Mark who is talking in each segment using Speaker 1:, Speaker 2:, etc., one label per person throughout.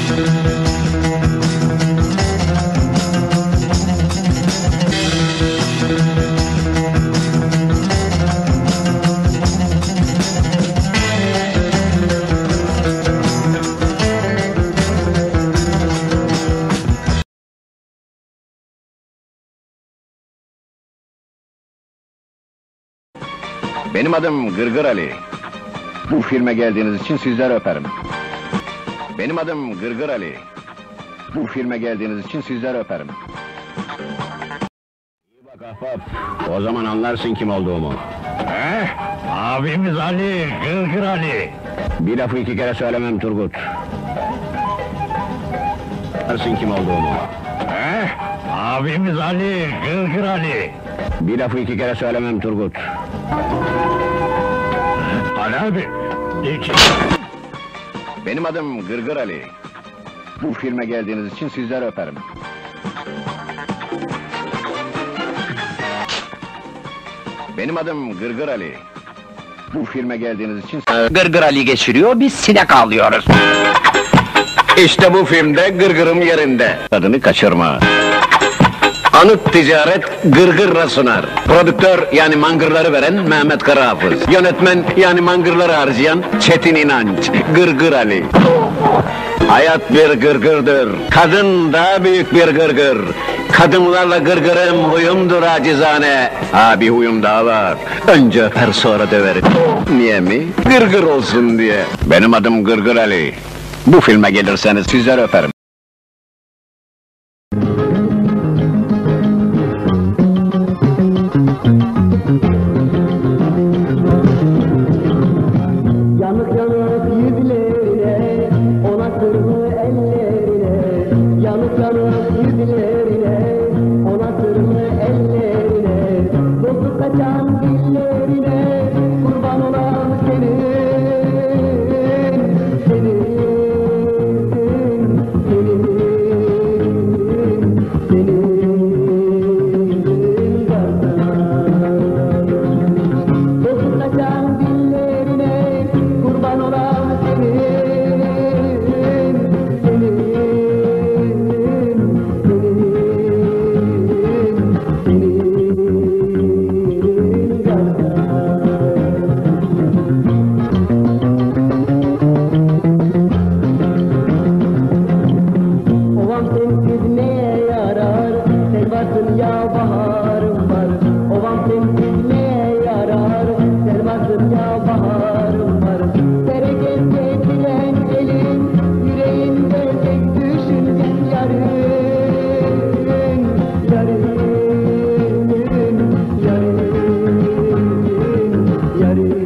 Speaker 1: Benim adım Gırgır Ali. Bu filme geldiğiniz için sizleri öperim. Benim adım Gırgır Ali. Bu filme geldiğiniz için sizleri öperim. İyi bak ahbap, o zaman anlarsın kim olduğumu.
Speaker 2: Abimiz Ali, Gırgır Ali.
Speaker 1: Bir lafı iki kere söylemem Turgut. Anlarsın kim olduğumu.
Speaker 2: Abimiz Ali, Gırgır Ali.
Speaker 1: Bir lafı iki kere söylemem Turgut.
Speaker 2: Ali abi,
Speaker 1: Benim adım Gırgır Ali. Bu filme geldiğiniz için sizleri öperim. Benim adım Gırgır Ali. Bu filme geldiğiniz için...
Speaker 3: Gırgır Ali geçiriyor, biz sinek alıyoruz.
Speaker 1: İşte bu filmde gırgırım yerinde. Tadını kaçırma. Anıt ticaret gırgırla sunar. Prodüktör yani mangırları veren Mehmet Karahafız. Yönetmen yani mangırları harcayan Çetin İnanç. Gırgır Ali. Hayat bir gırgırdır. Kadın daha büyük bir gırgır. Kadınlarla gırgırım huyumdur acizane. Bir huyum daha var. Önce öper sonra döverim. Niye mi? Gırgır olsun diye. Benim adım Gırgır Ali. Bu filme gelirseniz sizleri öperim.
Speaker 4: Yanık yanık yüzlerine, ona sırlı ellerine. Yanık yanık yüzlerine, ona sırlı ellerine. Dostu kaçan dillerine, kurban olan senin. Dostu kaçan dillerine, kurban olan Ovam sensiz neye yarar? Sen varsın ya baharım var. Ovam sensiz neye yarar? Sen varsın ya baharım var. Bereket getiren elin, yüreğinde tek düşüncen yarın. Yarın, yarın, yarın,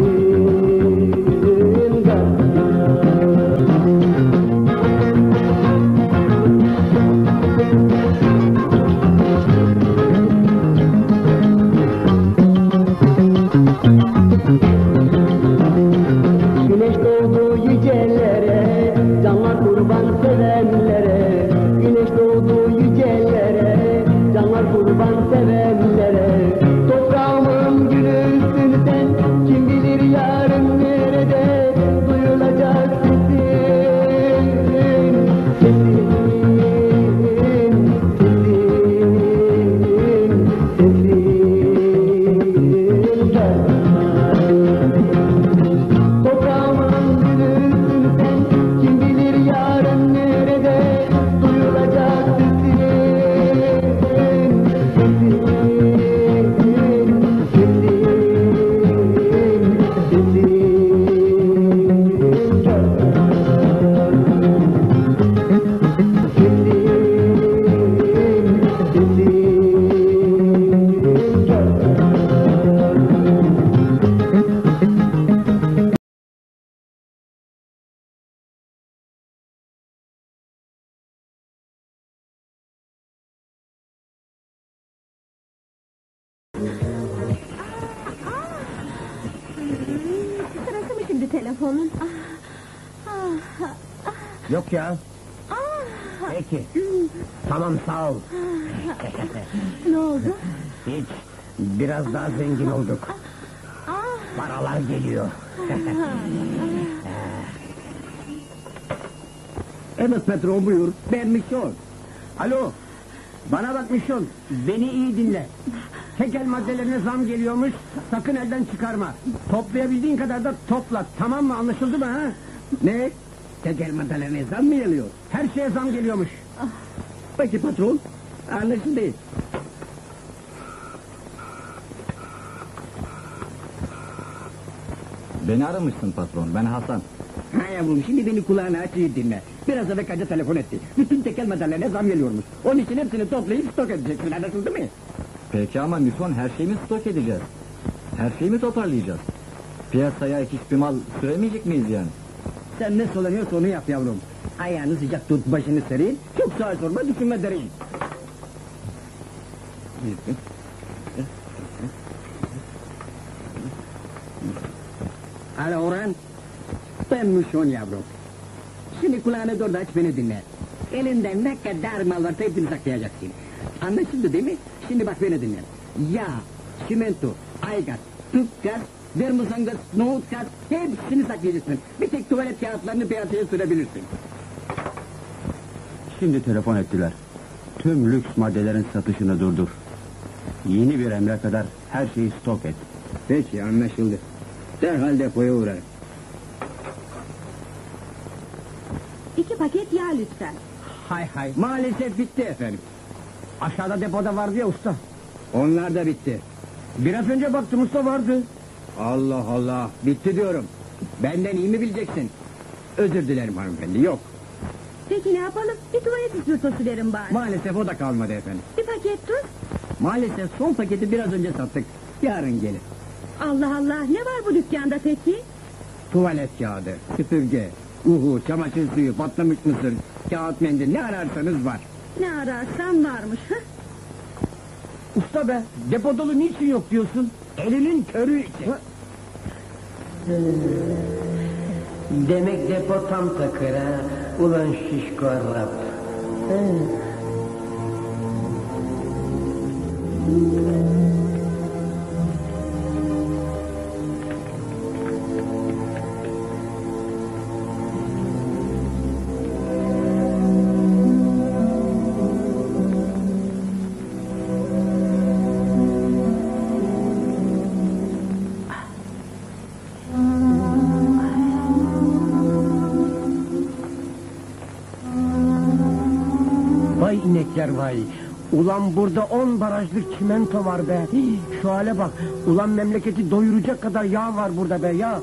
Speaker 4: Güneş doğdu yücelere, canlar kurban sevenlere. Güneş doğdu yücelere, canlar kurban sevenlere. Toprağımın gülüsün sen, kim bilir yarın nerede duyulacak sesin. Sesin, Toprağımın gülüsün sen, kim bilir yarın nerede duyulacak sesin.
Speaker 5: Sırası mı şimdi telefonun?
Speaker 3: Yok ya. Peki. Tamam, sağ ol.
Speaker 5: Ne oldu?
Speaker 3: Hiç. Biraz daha zengin olduk. Paralar geliyor. Evet patron, buyur. Ben Mişon. Alo. Bana bak Mişon. Beni iyi dinle. Tekel maddelerine zam geliyormuş. Sakın elden çıkarma. Toplayabildiğin kadar da topla. Tamam mı? Anlaşıldı mı ha? Ne? Tekel maddelerine zam mı geliyor? Her şeye zam geliyormuş. Peki patron. Anlaşıldı.
Speaker 6: Beni aramışsın patron, ben Hasan.
Speaker 3: Ha yavrum, şimdi beni kulağına aç, iyi dinle. Biraz evvel Kaca telefon etti. Bütün tekel maddelerine zam geliyormuş. Onun için hepsini toplayıp stok edeceksin. Anlaşıldı mı?
Speaker 6: Peki ama Müson, her şeyi mi stok edeceğiz? Her şeyi mi toparlayacağız? Piyasaya hiçbir mal süremeyecek miyiz yani?
Speaker 3: Sen ne söyleniyorsa onu yap yavrum. Ayağını sıcak tut, başını serin. Çok sağa sorma, düşünme derin. Alo Orhan. Ben Mişon yavrum. Şimdi kulağını dört aç, beni dinle. Elinden ne kadar mal varsa hepsini saklayacaksın. Anlaşıldı değil mi? Şimdi bak beni dinle. Yağ, simento, aygaz, tüp gaz, vermuzangaz, nohut gaz, hepsini saklayacaksın. Bir tek tuvalet kağıtlarını piyasaya sürebilirsin. Şimdi telefon ettiler. Tüm lüks maddelerin satışını durdur. Yeni bir emre kadar her şeyi stok et. Peki, anlaşıldı. Derhal depoya uğrarım.
Speaker 5: 2 paket yağ lütfen.
Speaker 3: Hay hay. Maalesef bitti efendim. Aşağıda depoda vardı ya usta. Onlar da bitti. Biraz önce baktım usta, vardı. Allah Allah, bitti diyorum. Benden iyi mi bileceksin? Özür dilerim hanımefendi, yok.
Speaker 5: Peki ne yapalım? Bir tuvalet ispirtosu verin bari.
Speaker 3: Maalesef o da kalmadı efendim.
Speaker 5: Bir paket tuz.
Speaker 3: Maalesef son paketi biraz önce sattık. Yarın gelir.
Speaker 5: Allah Allah, ne var bu dükkanda peki?
Speaker 3: Tuvalet kağıdı, süpürge, uhu, çamaşır suyu, patlamış mısır, kağıt mendil, ne ararsanız var.
Speaker 5: Ne ararsan varmış. Hah?
Speaker 3: Usta be, depo dolu niçin yok diyorsun? Elinin körü için.
Speaker 7: Demek depo tam takır ha. Ulan şişko Arap.
Speaker 3: Vay inekler vay. Ulan burada 10 barajlık çimento var be. Şu hale bak. Ulan memleketi doyuracak kadar yağ var burada be ya.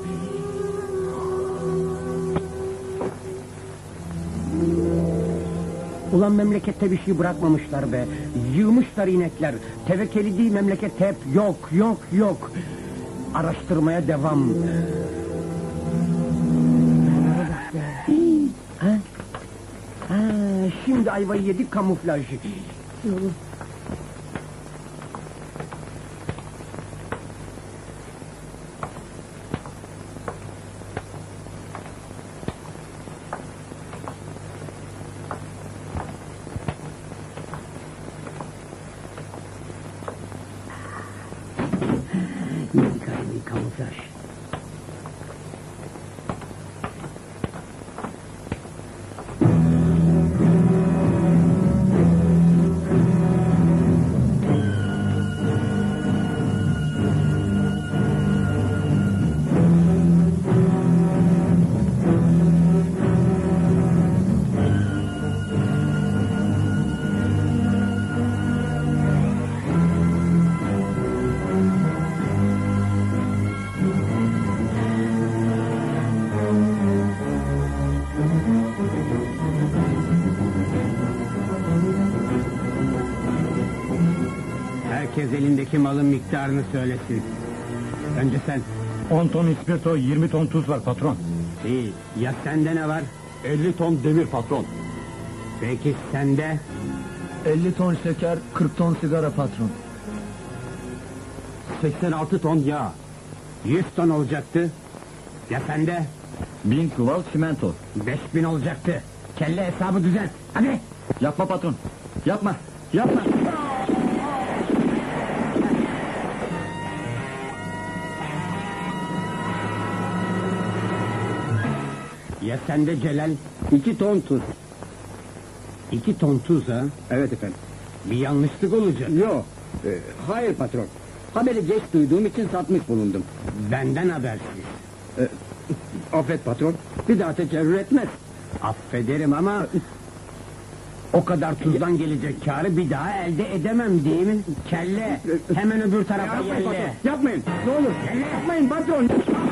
Speaker 3: Ulan memlekette bir şey bırakmamışlar be. Yığmışlar inekler. Tevekkeli değil memleket hep. Yok yok yok. Araştırmaya devam. Ha? Ha, şimdi ayvayı yedik, kamuflaj. Yedik ayvayı, kamuflaj. Herkes elindeki malın miktarını söylesin. Önce sen.
Speaker 2: 10 ton ispirto, 20 ton tuz var patron.
Speaker 3: İyi, ya sende ne var?
Speaker 2: 50 ton demir patron.
Speaker 3: Peki sende?
Speaker 6: 50 ton şeker, 40 ton sigara patron.
Speaker 3: 86 ton yağ. 100 ton olacaktı. Ya sende?
Speaker 6: 1000 çuval çimento.
Speaker 3: 5000 olacaktı. Kelle hesabı düzelt. Hadi.
Speaker 6: Yapma patron, yapma, yapma.
Speaker 3: Ya sende Celal? 2 ton tuz. 2 ton tuz ha?
Speaker 8: Evet efendim.
Speaker 3: Bir yanlışlık olacak.
Speaker 8: Yok. Hayır patron. Haberi geç duyduğum için satmış bulundum.
Speaker 3: Benden habersiz.
Speaker 8: Affet patron. Bir daha tekerrür etmez.
Speaker 3: Affederim ama... O kadar tuzdan gelecek kârı bir daha elde edemem değil mi? Kelle, hemen öbür tarafa
Speaker 8: Yapmayın patron.
Speaker 3: yelle.
Speaker 8: Yapmayın. Ne olur. Yapmayın patron.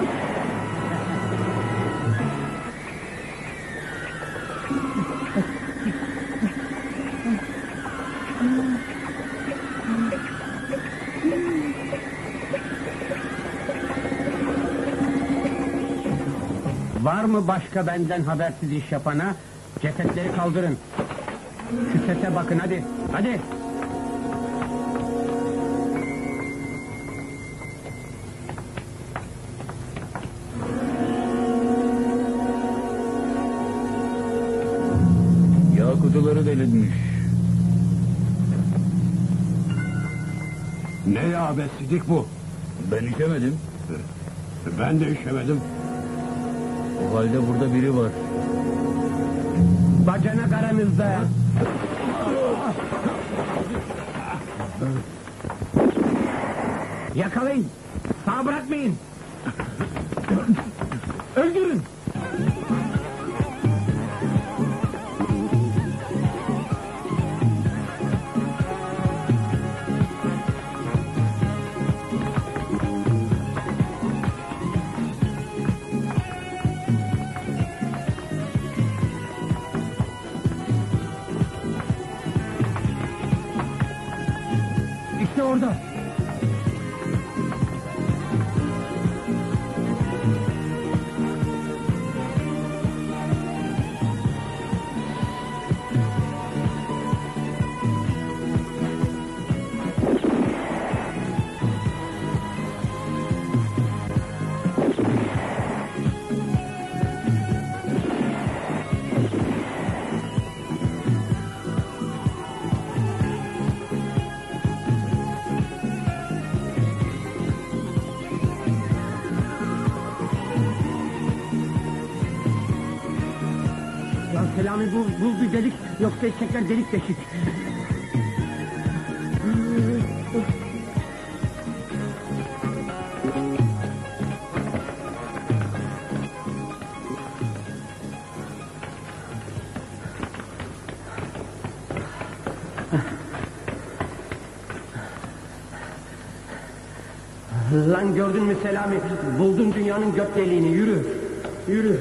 Speaker 3: Var mı başka benden habersiz iş yapana? Cesetleri kaldırın. Şu sese bakın hadi. Hadi.
Speaker 6: Yağ kutuları delinmiş.
Speaker 2: Ne ya besledik bu?
Speaker 6: Ben içemedim.
Speaker 2: Ben de işemedim.
Speaker 6: O halde burada biri var.
Speaker 3: Bacanak aranızda. Yakalayın. Sağ bırakmayın. Öldürün. İşte orada. Lan Selami bul bir delik yoksa eşekler delik deşik. Lan gördün mü Selami? Buldun dünyanın gök deliğini. Yürü. Yürü.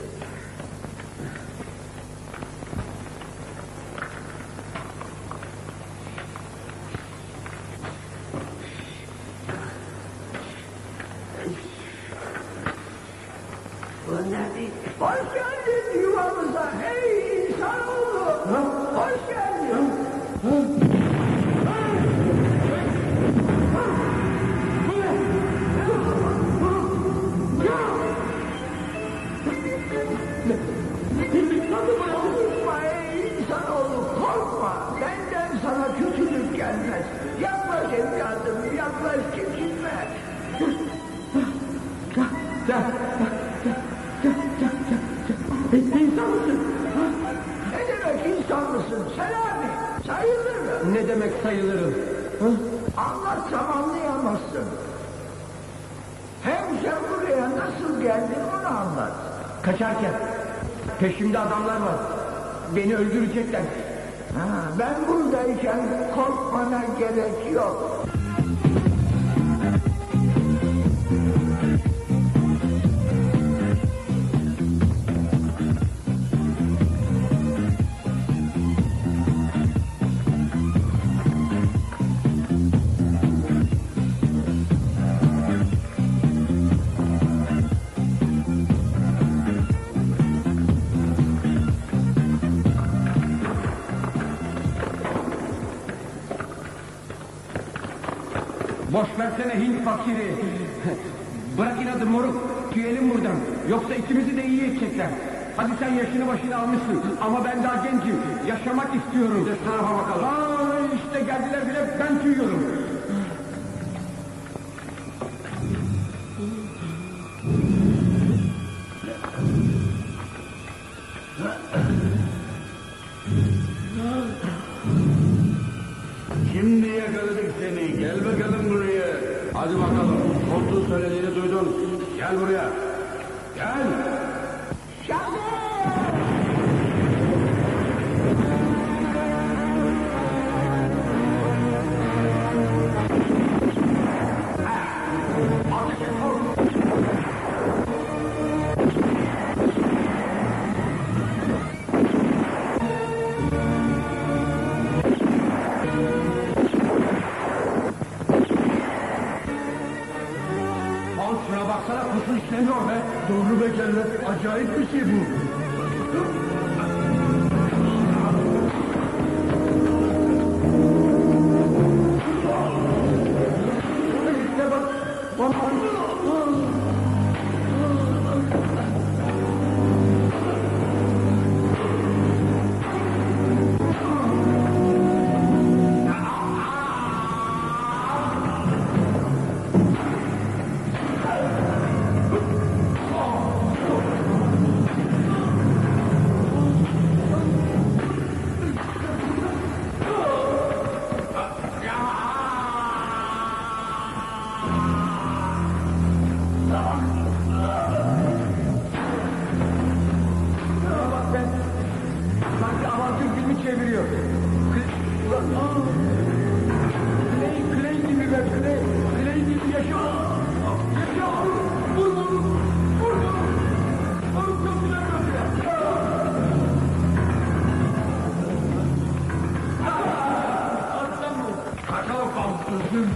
Speaker 7: Hoş geldin yuvamıza ey insanoğlu. Hoş geldin. Korkma ey insanoğlu korkma. Benden sana kötülük gelmez. Yaklaş evladım yaklaş çekinme. İnsan mısın? Ne demek insan mısın? Selami sayılır mı?
Speaker 3: Ne demek sayılırım?
Speaker 7: Anlatsam anlayamazsın. Hem sen buraya nasıl geldin onu anlat.
Speaker 3: Kaçarken. Peşimde adamlar var. Beni öldürecekler.
Speaker 7: Ben buradayken korkmana gerek yok.
Speaker 3: Boş versene Hint fakiri. Bırak inadı moruk. Tüyelim buradan. Yoksa ikimizi de iyi edecekler. Hadi sen yaşını başını almışsın. Ama ben daha gencim. Yaşamak istiyorum. Bir de tarafa bakalım. İşte geldiler bile ben tüyüyorum.
Speaker 2: Şimdi yakaladık seni. Gel bakalım buraya. Hadi bakalım. Koltuğun söylediğini duydun. Gel buraya. Gel. Al şuna baksana, kutu işleniyor be. Doğru be kelle. Acayip bir şey bu. İşte bak. Sanki avantür filmi çeviriyor. Clay gibi be, Clay gibi yaşıyor. Yaşıyor. Vur. Vur kötüler. Kaçalım kalsın.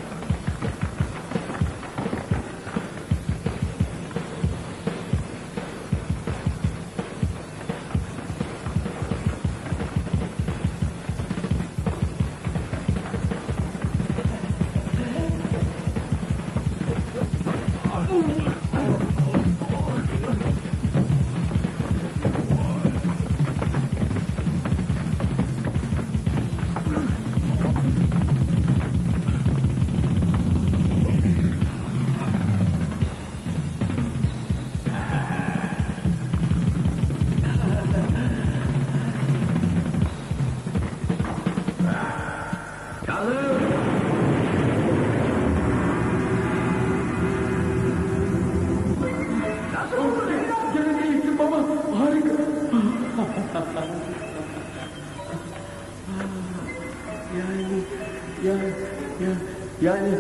Speaker 2: Yani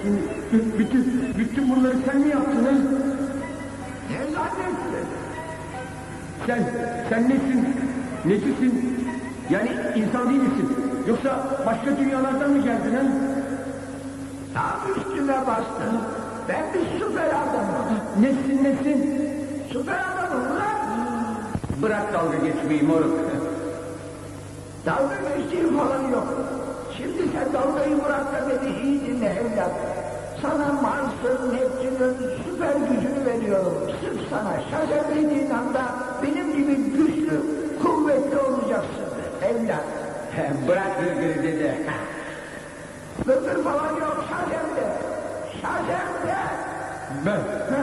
Speaker 2: bütün bunları sen mi yaptın ha? Ne zannettin? Sen nesin? Necisin? Yani insan değil misin? Yoksa başka dünyalardan mı geldin ha?
Speaker 9: Tam üstüme bastın. Ben bir süper adamım.
Speaker 3: Nesin?
Speaker 9: Süper adamım lan.
Speaker 3: Bırak dalga geçmeyi moruk.
Speaker 9: Dalga geçtiğim falan yok. Şimdi sen dalgayı bırak da beni iyi dinle evlat. Sana Mars'ın, Neptün'ün süper gücünü veriyorum. Sırf sana şaşa dediğin anda benim gibi güçlü, kuvvetli olacaksın evlat.
Speaker 3: Bırak gırgırı dede.
Speaker 9: Gırgır falan yok şaşemde. Şaşemde.
Speaker 3: Ben.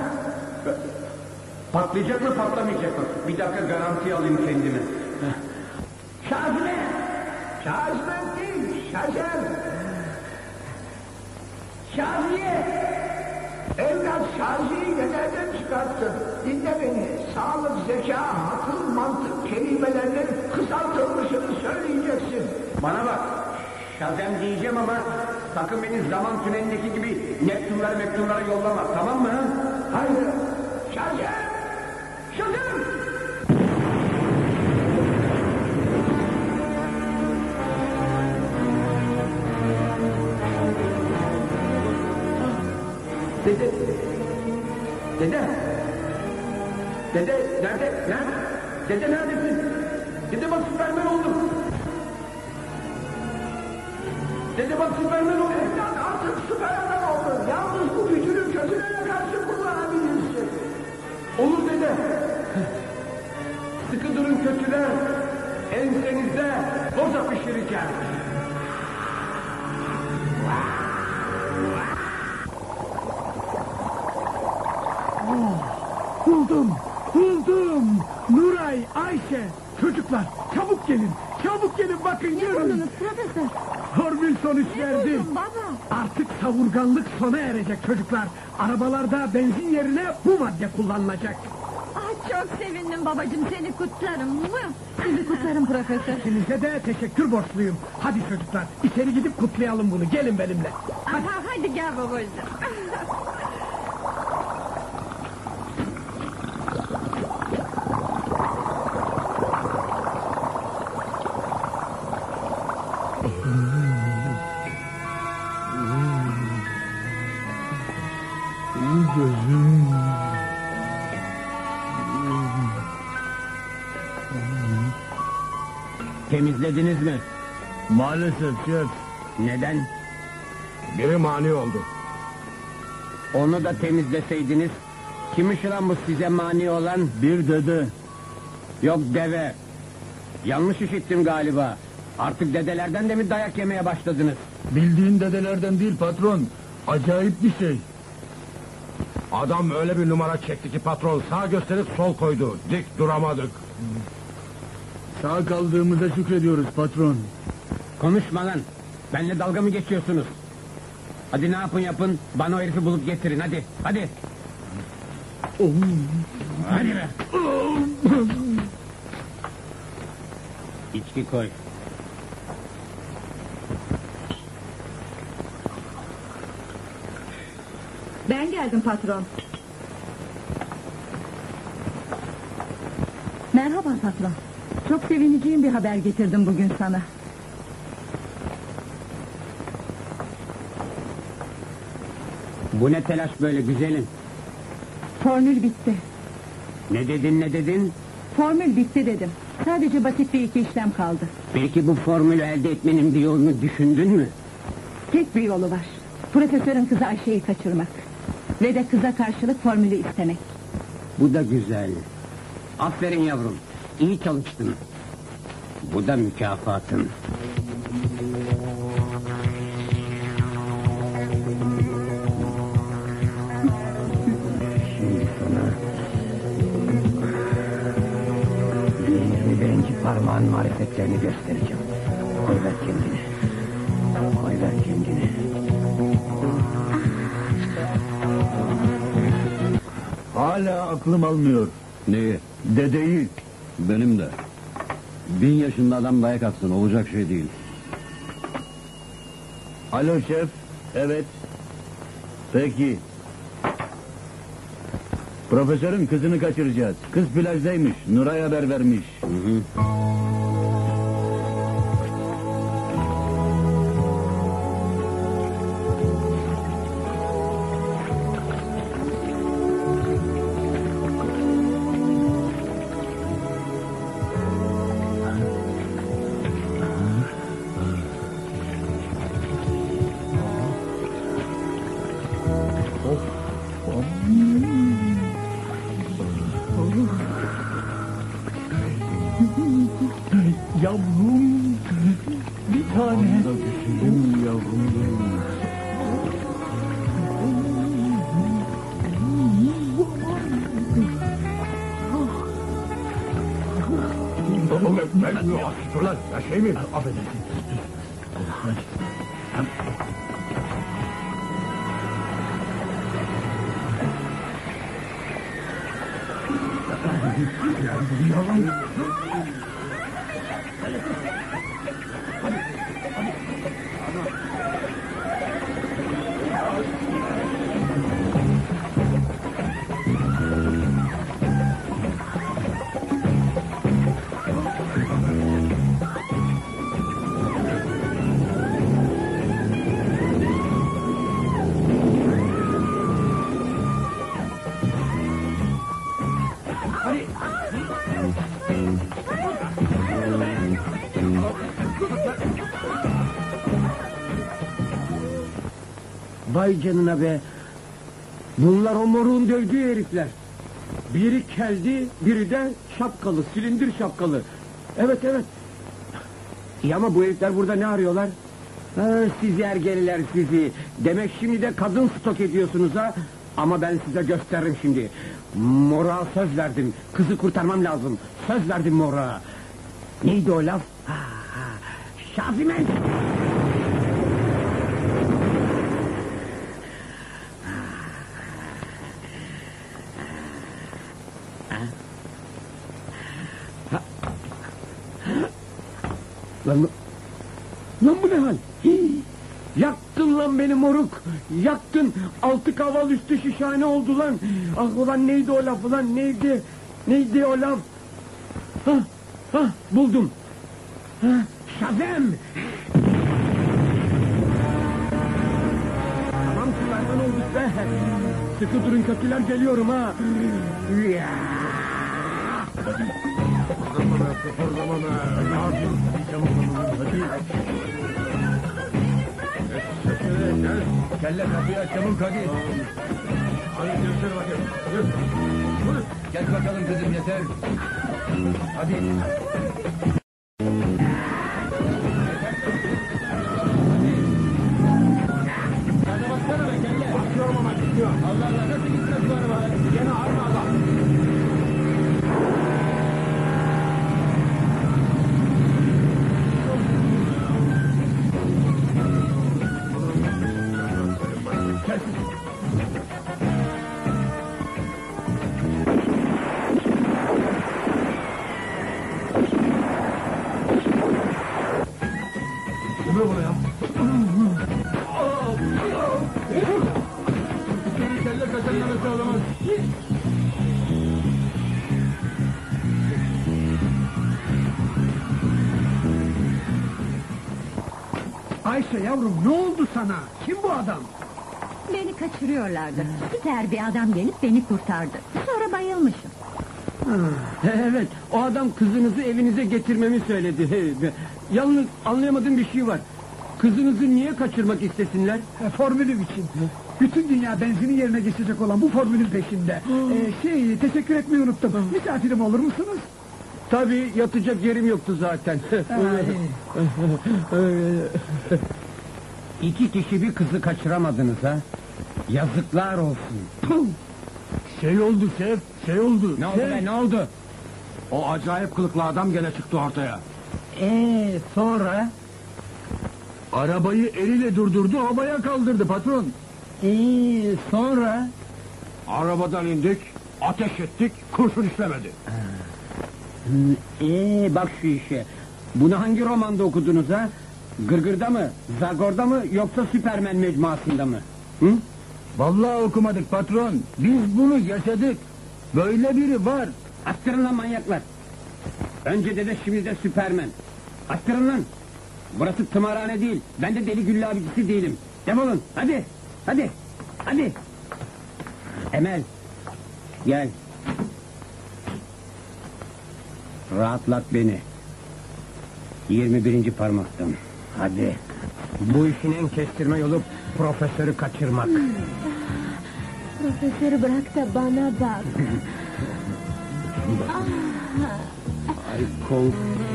Speaker 3: Patlayacak mı patlamayacak mı? Bir dakika garanti alayım kendime.
Speaker 9: Şazime. Şazime değil, şaşem. Şaziye. Evlat Şaziye'yi nereden çıkarttın? Dinle beni. Sağlık, zeka, akıl, mantık kelimelerinin kısaltılmışını söyleyeceksin.
Speaker 3: Bana bak. Şazem diyeceğim ama sakın beni zaman tünelindeki gibi Neptünlara yollama, tamam mı?
Speaker 9: Hayır. Şazem. Şazem.
Speaker 3: Dede. Dede nerede? Dede neredesin? Dede bak Süpermen oldum. Dede bak Süpermen oldum.
Speaker 9: Evlat artık süper adam oldun. Yalnız bu gücünü kötülere karşı kullanabilirsin.
Speaker 3: Olur dede. Sıkı durun kötüler. Ensenizde boza pişireceğim.
Speaker 2: Buldum. Nuray, Ayşe.
Speaker 3: Çocuklar çabuk gelin. Çabuk gelin bakın
Speaker 5: Ne
Speaker 3: görün.
Speaker 5: buldunuz profesör?
Speaker 3: Formül sonuç
Speaker 5: Ne
Speaker 3: verdi.
Speaker 5: buldun baba?
Speaker 3: Artık savurganlık sona erecek çocuklar. Arabalarda benzin yerine bu madde kullanılacak.
Speaker 5: Ah, çok sevindim babacığım, seni kutlarım. Sizi kutlarım profesör.
Speaker 3: Size de teşekkür borçluyum. Hadi çocuklar içeri gidip kutlayalım bunu. Gelin benimle.
Speaker 5: Aha, hadi gel babacığım.
Speaker 3: Temizlediniz mi?
Speaker 2: Maalesef şef.
Speaker 3: Neden?
Speaker 2: Biri mani oldu.
Speaker 3: Onu da temizleseydiniz. Kimmiş lan bu size mani olan?
Speaker 2: Bir dede.
Speaker 3: Yok deve. Yanlış işittim galiba. Artık dedelerden de mi dayak yemeye başladınız?
Speaker 2: Bildiğin dedelerden değil patron. Acayip bir şey. Adam öyle bir numara çekti ki patron sağ gösterip sol koydu. Dik duramadık. Sağ kaldığımıza şükrediyoruz patron.
Speaker 3: Konuşma lan. Benimle dalga mı geçiyorsunuz? Hadi ne yapın yapın. Bana o herifi bulup getirin hadi. Hadi. Hadi be. İçki koy.
Speaker 5: Ben geldim patron. Merhaba patron. Çok sevineceğim bir haber getirdim bugün sana.
Speaker 3: Bu ne telaş böyle güzelim?
Speaker 5: Formül bitti.
Speaker 3: Ne dedin?
Speaker 5: Formül bitti dedim. Sadece basit bir iki işlem kaldı.
Speaker 3: Peki bu formülü elde etmenin bir yolunu düşündün mü?
Speaker 5: Tek bir yolu var. Profesörün kızı Ayşe'yi kaçırmak. Ve de kıza karşılık formülü istemek.
Speaker 3: Bu da güzel. Aferin yavrum. İyi çalıştın. Bu da mükafatın. Şimdi sana birinci parmağın marifetlerini göstereceğim. Koy ver kendini. Koy ver kendini.
Speaker 2: Hala aklım almıyor.
Speaker 1: Neyi?
Speaker 2: Dedeyi.
Speaker 1: Benim de. 1000 yaşında adam dayak atsın olacak şey değil.
Speaker 2: Alo şef. Evet. Peki. Profesörün kızını kaçıracağız. Kız plajdaymış. Nuray haber vermiş. Yavrum. Bir tane. Güzelim yavrum. Dur lan, ya şey mi? Affedersin.
Speaker 3: Vay canına be. Bunlar o moruğun dövdüğü herifler. Biri keldi, biri de şapkalı, silindir şapkalı. Evet. İyi ama bu herifler burada ne arıyorlar? Ha, sizi ergeliler sizi. Demek şimdi de kadın stok ediyorsunuz ha? Ama ben size gösteririm şimdi. Mora söz verdim. Kızı kurtarmam lazım. Söz verdim Mora. Neydi o laf? Şazimen! Lan bu ne hal? Yaktın lan beni moruk. Yaktın. Altı kaval üstü şişhane oldu lan. Ah ulan neydi o laf ulan neydi? Neydi o laf? Buldum. Şazem! Tamam sulardan olduk be. Sıkı durun kötüler geliyorum ha.
Speaker 2: Kelle kapıyı aç çabuk hadi. Hadi göster bakayım. Yürü. Gel bakalım kızım yeter. Hadi. Hadi baksana be kelle. Bakıyorum ama gidiyor. Allah Allah nasıl gitmez bu araba? Gene aynı adam.
Speaker 3: Ayşe yavrum ne oldu sana? Kim bu adam?
Speaker 5: Beni kaçırıyorlardı. Süper bir adam gelip beni kurtardı. Sonra bayılmışım.
Speaker 3: Evet, o adam kızınızı evinize getirmemi söyledi. Yalnız anlayamadığım bir şey var. Kızınızı niye kaçırmak istesinler?
Speaker 10: Formülüm için. Bütün dünya benzinin yerine geçecek olan bu formülün peşinde. Teşekkür etmeyi unuttum. Misafirim olur musunuz?
Speaker 3: Tabii yatacak yerim yoktu zaten. İki kişi bir kızı kaçıramadınız ha? Yazıklar olsun.
Speaker 2: Şey oldu şef, şey oldu.
Speaker 3: Ne oldu be, ne oldu?
Speaker 2: O acayip kılıklı adam gene çıktı ortaya.
Speaker 3: Sonra?
Speaker 2: Arabayı eliyle durdurdu, havaya kaldırdı patron.
Speaker 3: Sonra?
Speaker 2: Arabadan indik, ateş ettik, kurşun işlemedi.
Speaker 3: Bak şu işe. Bunu hangi romanda okudunuz ha? Gırgır'da mı, Zagor'da mı, yoksa Süpermen mecmuasında mı? Hı?
Speaker 2: Vallahi okumadık patron, biz bunu yaşadık. Böyle biri var.
Speaker 3: Attırın lan manyaklar. Önce de şimdi de Süpermen. Attırın lan. Burası tımarhane değil. Ben de deli güllü abicisi değilim. Defolun. Hadi. Hadi. Hadi. Emel. Gel. Rahatlat beni. 21. parmaktan. Hadi. Bu işin en kestirme yolu profesörü kaçırmak.
Speaker 5: Profesörü bırak da bana bak.
Speaker 3: Ay kol.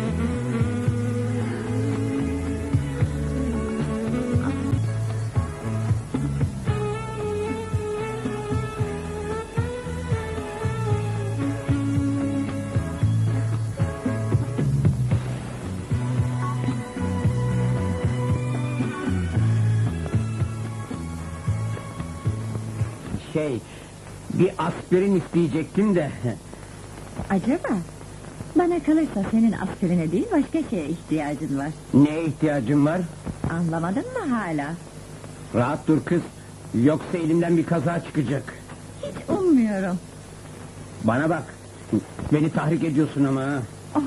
Speaker 3: Bir aspirin isteyecektim de.
Speaker 5: Acaba? Bana kalırsa senin aspirine değil başka şeye ihtiyacın var.
Speaker 3: Neye ihtiyacın var?
Speaker 5: Anlamadın mı hala?
Speaker 3: Rahat dur kız. Yoksa elimden bir kaza çıkacak.
Speaker 5: Hiç ummuyorum.
Speaker 3: Bana bak. Beni tahrik ediyorsun ama ha.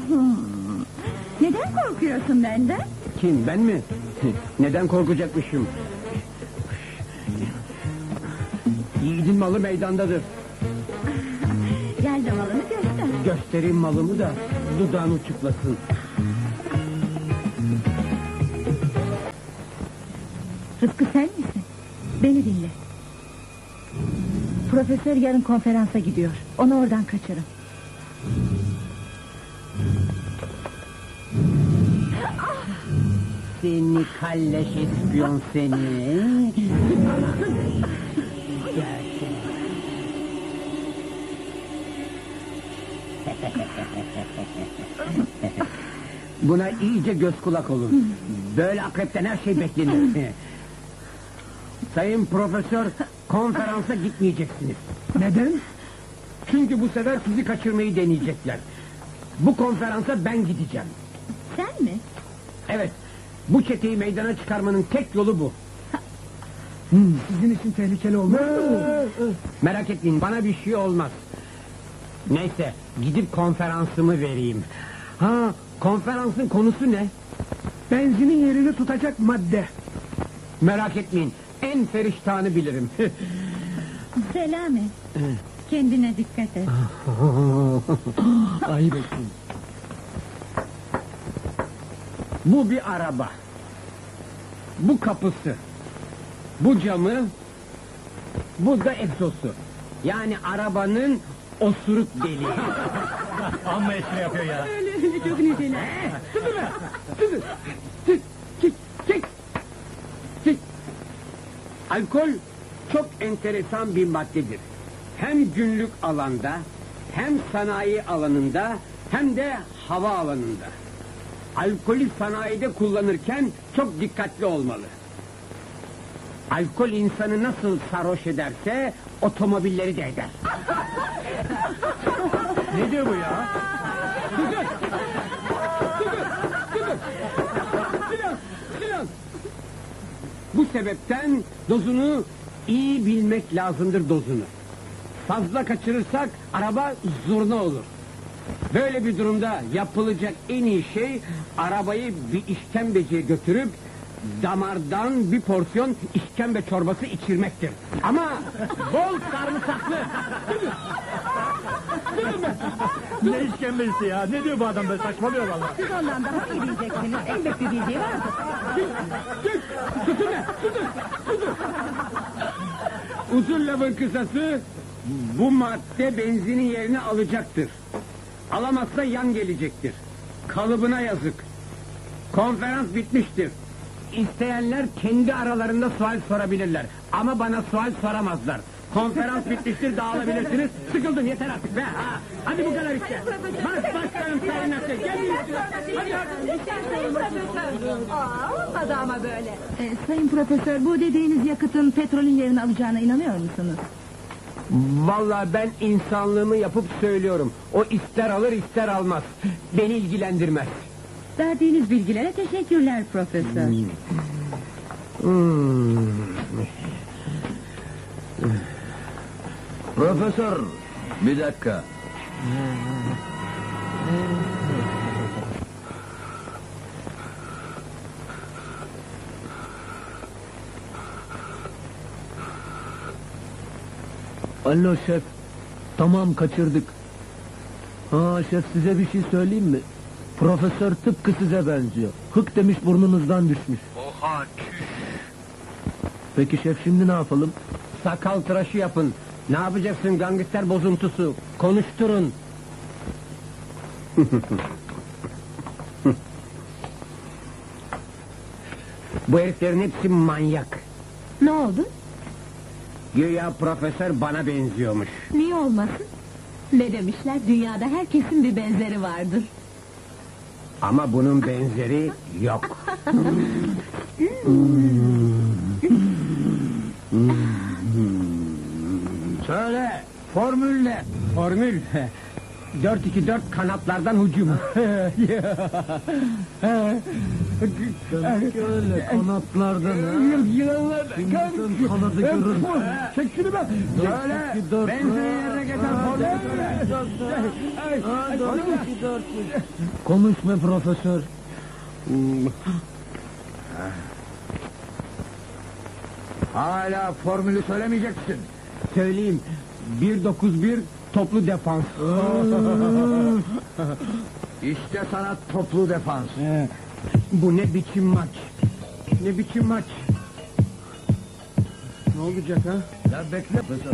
Speaker 5: Neden korkuyorsun benden?
Speaker 3: Kim, ben mi? Neden korkacakmışım? Yiğidin malı meydandadır.
Speaker 5: Gel de malını göster.
Speaker 3: Göstereyim malımı da dudağını uçuklasın.
Speaker 5: Rıfkı sen misin? Beni dinle. Profesör yarın konferansa gidiyor. Onu oradan kaçırın.
Speaker 3: Seni kalleş ispiyon seni. Buna iyice göz kulak olun. Böyle akrepten her şey beklenir. Sayın profesör, konferansa gitmeyeceksiniz.
Speaker 10: Neden?
Speaker 3: Çünkü bu sefer sizi kaçırmayı deneyecekler. Bu konferansa ben gideceğim.
Speaker 5: Sen mi?
Speaker 3: Evet, bu çeteyi meydana çıkarmanın tek yolu bu.
Speaker 10: Sizin için tehlikeli olmaz mı bu?
Speaker 3: Merak etmeyin, bana bir şey olmaz. Neyse, gidip konferansımı vereyim. Ha, konferansın konusu ne?
Speaker 10: Benzinin yerini tutacak madde.
Speaker 3: Merak etmeyin, en feriştahını bilirim.
Speaker 5: Selami. Kendine dikkat et.
Speaker 3: Ayıp etsin. Bu bir araba. Bu kapısı. Bu camı. Bu da egzosu. Yani arabanın osuruk deliği.
Speaker 6: Amma espri yapıyor ya.
Speaker 5: Öyle çok niceler.
Speaker 3: Çık. Alkol çok enteresan bir maddedir. Hem günlük alanda, hem sanayi alanında, hem de hava alanında. Alkolü sanayide kullanırken çok dikkatli olmalı. Alkol insanı nasıl sarhoş ederse otomobilleri de eder.
Speaker 6: Ne diyor bu ya?
Speaker 3: Bu sebepten dozunu iyi bilmek lazımdır dozunu. Fazla kaçırırsak araba zurna olur. Böyle bir durumda yapılacak en iyi şey arabayı bir işkembeciye götürüp damardan bir porsiyon işkembe çorbası içirmektir. Ama bol sarımsaklı.
Speaker 6: Ne işkembesi ya? Ne diyor bu adam, böyle saçmalıyor valla.
Speaker 5: Siz ondan daha iyi bileceksiniz. Elbette bildiği vardır.
Speaker 3: Tutun. Uzun lafın kısası, bu madde benzinin yerini alacaktır. Alamazsa yan gelecektir. Kalıbına yazık. Konferans bitmiştir. İsteyenler kendi aralarında sual sorabilirler. Ama bana sual soramazlar. Konferans bitmiştir, dağılabilirsiniz. Sıkıldım, yeter artık be. Ha. Hadi bu kadar işte. Başlarım sayın Nasır. Gelin.
Speaker 5: Olmadı ama böyle. Sayın profesör, bu dediğiniz yakıtın petrolün yerini alacağına inanıyor musunuz?
Speaker 3: Vallahi ben insanlığımı yapıp söylüyorum. O ister alır ister almaz. Beni ilgilendirmez.
Speaker 5: Verdiğiniz bilgilere teşekkürler profesör.
Speaker 6: Profesör, bir dakika. Alo şef, tamam kaçırdık. Ha şef, size bir şey söyleyeyim mi? Profesör tıpkı size benziyor. Hık demiş, burnunuzdan düşmüş.
Speaker 3: Oha,
Speaker 6: Peki şef, şimdi ne yapalım?
Speaker 3: sakal tıraşı yapın. Ne yapacaksın gangster bozuntusu? Konuşturun. Bu heriflerin hepsi manyak.
Speaker 5: Ne oldu?
Speaker 3: Güya profesör bana benziyormuş.
Speaker 5: Niye olmasın? Ne demişler? Dünyada herkesin bir benzeri vardır.
Speaker 3: Ama bunun benzeri yok. Söyle, formül ne? Formül 4-2-4 kanatlardan hücum.
Speaker 6: Demek öyle, kanatlardan Kimsin kanadı görür?
Speaker 3: Çek şunu be. Söyle, benzeri yerine geçen formül söyle.
Speaker 6: Konuşma profesör.
Speaker 3: Hala formülü söylemeyeceksin. Söyleyeyim. 1-9-1 toplu defans.
Speaker 2: İşte sana toplu defans.
Speaker 3: Bu ne biçim maç? Ne biçim maç? Ne olacak ha?
Speaker 6: Ya bekle profesör.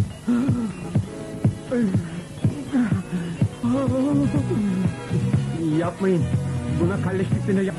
Speaker 3: Yapmayın. Buna kalleşlikle yap.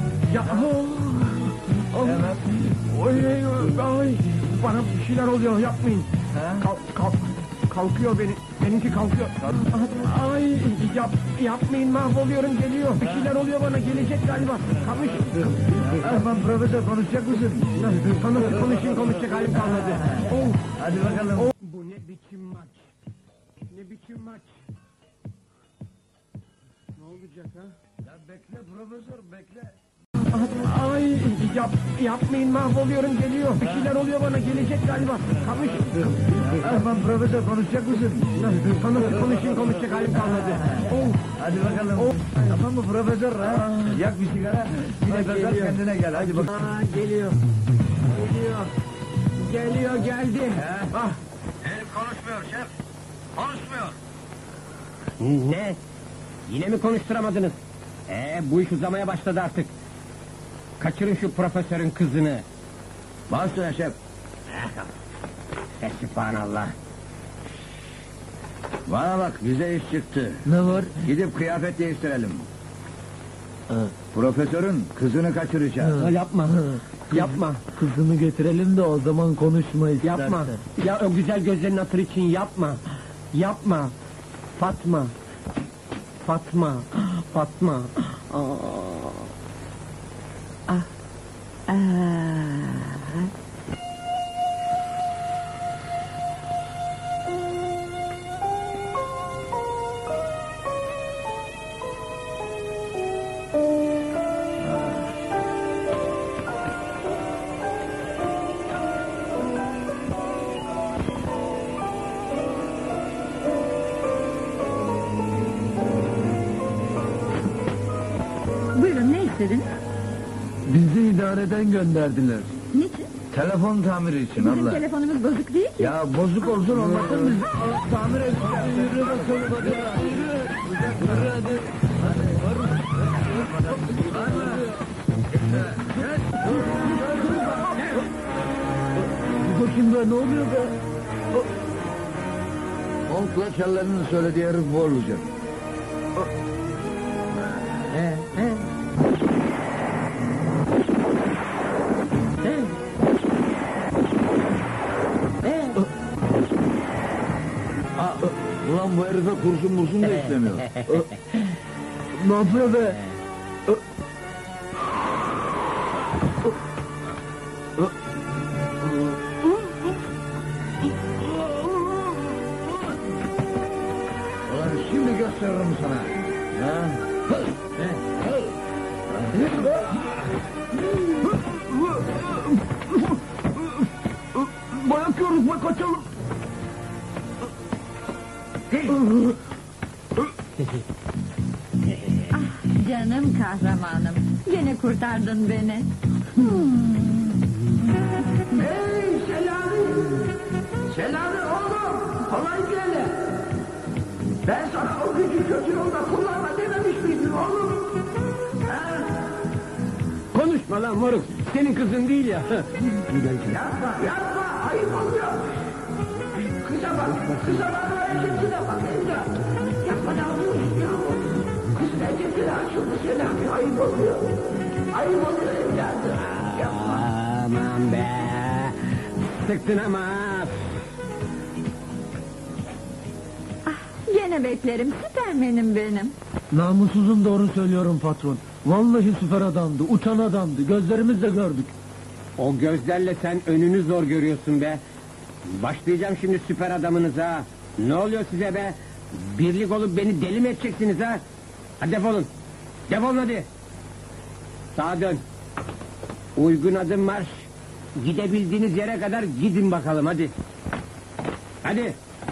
Speaker 6: Evet.
Speaker 3: Oy, ay, bana bir şeyler oluyor. Yapmayın. Kalk. kalkıyor benimki kalkıyor. Ay yapmayın, mahvoluyorum, geliyor. Bir şeyler oluyor bana, gelecek galiba. Kamış.
Speaker 8: Aman profesör, konuşacak mısın?
Speaker 3: Konuşacak halim kalmadı.
Speaker 8: Hadi bakalım.
Speaker 3: Bu ne biçim maç? Ne biçim maç? Ne olacak ha?
Speaker 8: Ya bekle profesör, bekle.
Speaker 3: Ay yapmayın, mahvoluyorum, geliyor. Bir şeyler oluyor bana, gelecek galiba. Kamış.
Speaker 8: Aman profesör, konuşacak mısın?
Speaker 3: Konuşacak halim kalmadı.
Speaker 8: Hadi bakalım. Tamam mı profesör ha? Yak bir sigara. Bir de kadar kendine gel. Hadi bak.
Speaker 3: Geldi. Ah.
Speaker 2: Herif konuşmuyor şef. Konuşmuyor.
Speaker 3: Ne? Yine mi konuşturamadınız? Bu iş uzamaya başladı artık. Kaçırın şu profesörün kızını.
Speaker 8: Bastın şef.
Speaker 3: Sübhanallah.
Speaker 8: Bana bak, bize iş çıktı.
Speaker 6: Ne var?
Speaker 8: Gidip kıyafet değiştirelim. Profesörün kızını kaçıracağız.
Speaker 3: Yapma.
Speaker 6: Kızını getirelim de o zaman konuşma istersen.
Speaker 3: Yapma. Ya o güzel gözlerinin hatırı için yapma. Fatma.
Speaker 5: Buyurun, ne istediniz?
Speaker 6: Bizi idareden gönderdiler.
Speaker 5: Niçin?
Speaker 8: Telefon tamiri için
Speaker 5: Bizim
Speaker 8: abla.
Speaker 5: telefonumuz bozuk değil ki.
Speaker 8: Ya bozuk olsun olmasın biz tamir edeceğiz.
Speaker 6: Yürü bakalım hadi. Yürü hadi. Bu bakayım be, ne oluyor be?
Speaker 8: Onkla Keller'in söylediği herif bu olacak. Ulan bu herife kurşun da istemiyor.
Speaker 6: Ne yapıyor be?
Speaker 8: Ulan şimdi gösteririm sana. Ha?
Speaker 6: Bırakıyoruz bak, kaçalım.
Speaker 5: Canım kahramanım, gene kurtardın beni.
Speaker 9: Hey Selami oğlum, kolay gele. Ben sana o gücü kötü yolda kullanma dememiş miydim oğlum? Ha?
Speaker 3: Konuşma lan moruk. Senin kızın değil ya.
Speaker 9: Yapma, ayıp oluyor. Kıza bak, hareketine bak evlat. Yapma, ne yapıyorsun ya? Kız penceresi açıldı Selami, ayıp oluyor. Ayıp oluyor evladım. Yapma.
Speaker 3: Aman be. Sıktın ama.
Speaker 5: Gene beklerim, süpermenim benim.
Speaker 6: Namussuzum, doğru söylüyorum patron. Vallahi süper adamdı, uçan adamdı. Gözlerimizle gördük.
Speaker 3: O gözlerle sen önünü zor görüyorsun be. Başlayacağım şimdi süper adamınıza. Ne oluyor size be? Birlik olup beni deli mi edeceksiniz ha? Hadi defolun. Defolun hadi. Sağa dön. Uygun adım marş. Gidebildiğiniz yere kadar gidin bakalım hadi. Hadi.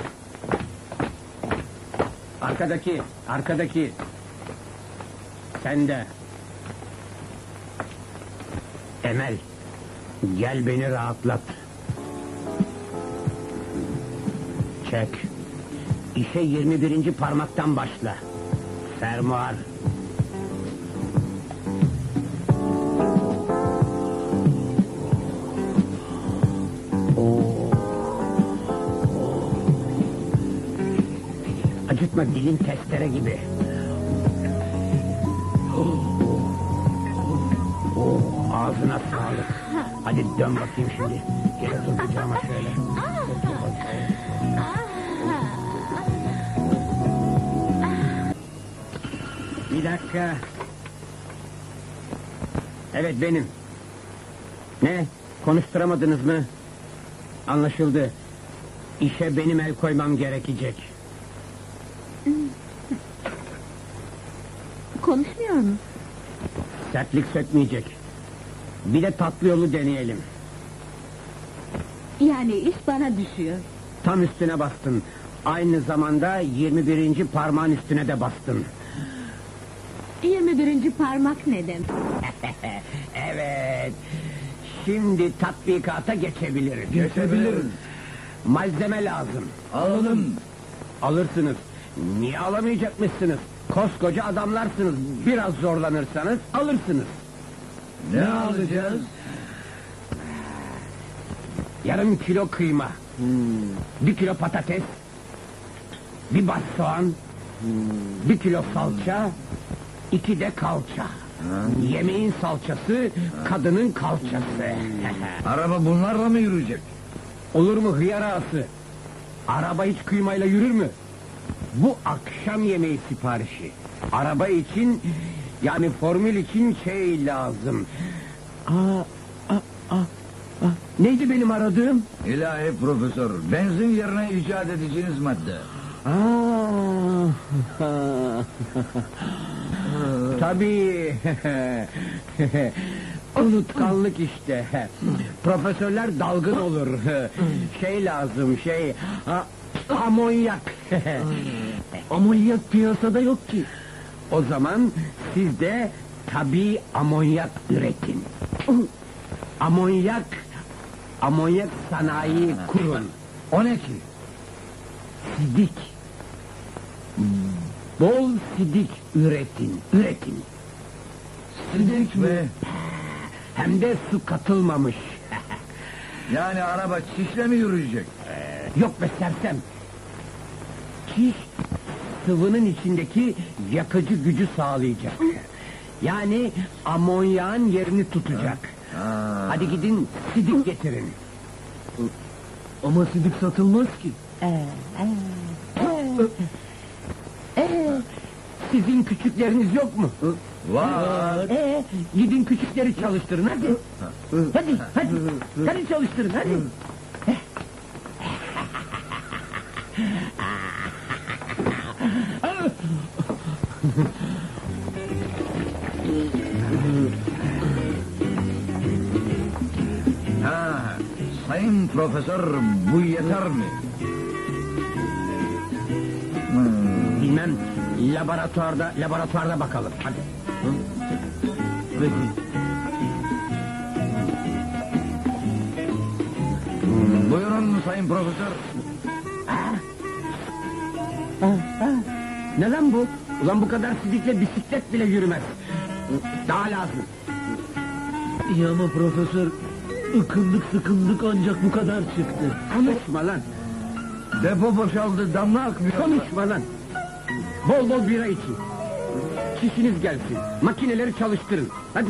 Speaker 3: Arkadaki. Sen de. Emel. Gel beni rahatlat. Çek. İşe 21. parmaktan başla. Fermuar. Acıtma, dilin testere gibi. Ağzına sağlık. Hadi dön bakayım şimdi. Gel otur kucağıma şöyle. Otur bakayım. Bir dakika. Evet benim. Ne? Konuşturamadınız mı? Anlaşıldı. İşe benim el koymam gerekecek.
Speaker 5: Konuşmuyor mu?
Speaker 3: Sertlik sökmeyecek. Bir de tatlı yolu deneyelim.
Speaker 5: Yani iş bana düşüyor.
Speaker 3: Tam üstüne bastın. Aynı zamanda 21. parmağın üstüne de bastın.
Speaker 5: 21. parmak ne demek?
Speaker 3: Evet. Şimdi tatbikata geçebiliriz.
Speaker 8: Geçebiliriz.
Speaker 3: Malzeme lazım.
Speaker 8: Alalım.
Speaker 3: Alırsınız. Niye alamayacakmışsınız? Koskoca adamlarsınız. Biraz zorlanırsanız alırsınız.
Speaker 8: Ne alacağız?
Speaker 3: Yarım kilo kıyma. 1 kilo patates. 1 baş soğan. 1 kilo salça. 2 de kalça. Yemeğin salçası, kadının kalçası.
Speaker 8: Araba bunlarla mı yürüyecek?
Speaker 3: Olur mu hıyar ağası? Araba hiç kıymayla yürür mü? Bu akşam yemeği siparişi. Araba için, yani formül için şey lazım. Neydi benim aradığım?
Speaker 8: İlahi profesör, benzin yerine icat edeceğiniz madde.
Speaker 3: Tabii. Unutkanlık işte. Profesörler dalgın olur. Şey lazım, amonyak.
Speaker 6: Amonyak piyasada yok ki.
Speaker 3: O zaman siz de tabii amonyak üretin. Amonyak sanayi kurun.
Speaker 8: O ne ki?
Speaker 3: Sidik. Bol sidik üretin.
Speaker 8: Sidik mi?
Speaker 3: Hem de su katılmamış.
Speaker 8: Yani araba çişle mi yürüyecek?
Speaker 3: Yok be sersem. Çiş sıvının içindeki yakıcı gücü sağlayacak. Yani amonyağın yerini tutacak. Hadi gidin sidik getirin.
Speaker 6: Ama sidik satılmaz ki.
Speaker 3: Sizin küçükleriniz yok mu?
Speaker 8: Var.
Speaker 3: Gidin küçükleri çalıştırın hadi. Hadi çalıştırın hadi.
Speaker 8: Sayın profesör, bu yeter mi?
Speaker 3: Bilmem, laboratuvarda bakalım hadi.
Speaker 8: Buyurun sayın profesör.
Speaker 3: Ne lan bu? Ulan bu kadar sidikle bisiklet bile yürümez. Daha lazım.
Speaker 6: İyi ama profesör, sıkındık ancak bu kadar çıktı.
Speaker 3: Konuşma lan.
Speaker 8: Depo boşaldı, damla akmıyor.
Speaker 3: Konuşma lan. Bol bol bira için. Çişiniz gelsin. Makineleri çalıştırın. Hadi.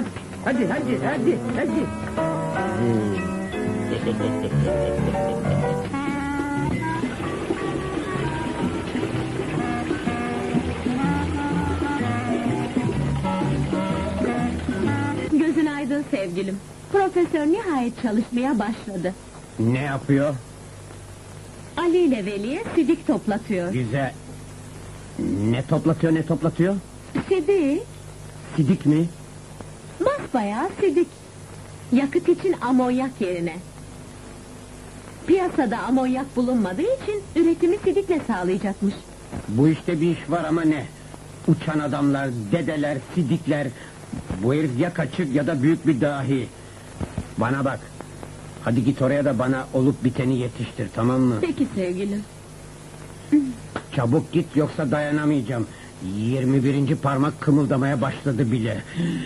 Speaker 5: Gözün aydın sevgilim. Profesör nihayet çalışmaya başladı.
Speaker 3: Ne yapıyor?
Speaker 5: Ali ile Veli'ye sidik toplatıyor.
Speaker 3: Güzel. Ne toplatıyor?
Speaker 5: Sidik,
Speaker 3: Sidik mi?
Speaker 5: basbayağı sidik. Yakıt için amonyak yerine. Piyasada amonyak bulunmadığı için üretimi sidikle sağlayacakmış.
Speaker 3: Bu işte bir iş var ama ne? Uçan adamlar, dedeler, sidikler. Bu herif ya kaçık ya da büyük bir dahi. Bana bak. Hadi git oraya da bana olup biteni yetiştir, tamam mı?
Speaker 5: Peki sevgilim.
Speaker 3: Çabuk git yoksa dayanamayacağım. 21. parmak kımıldamaya başladı bile.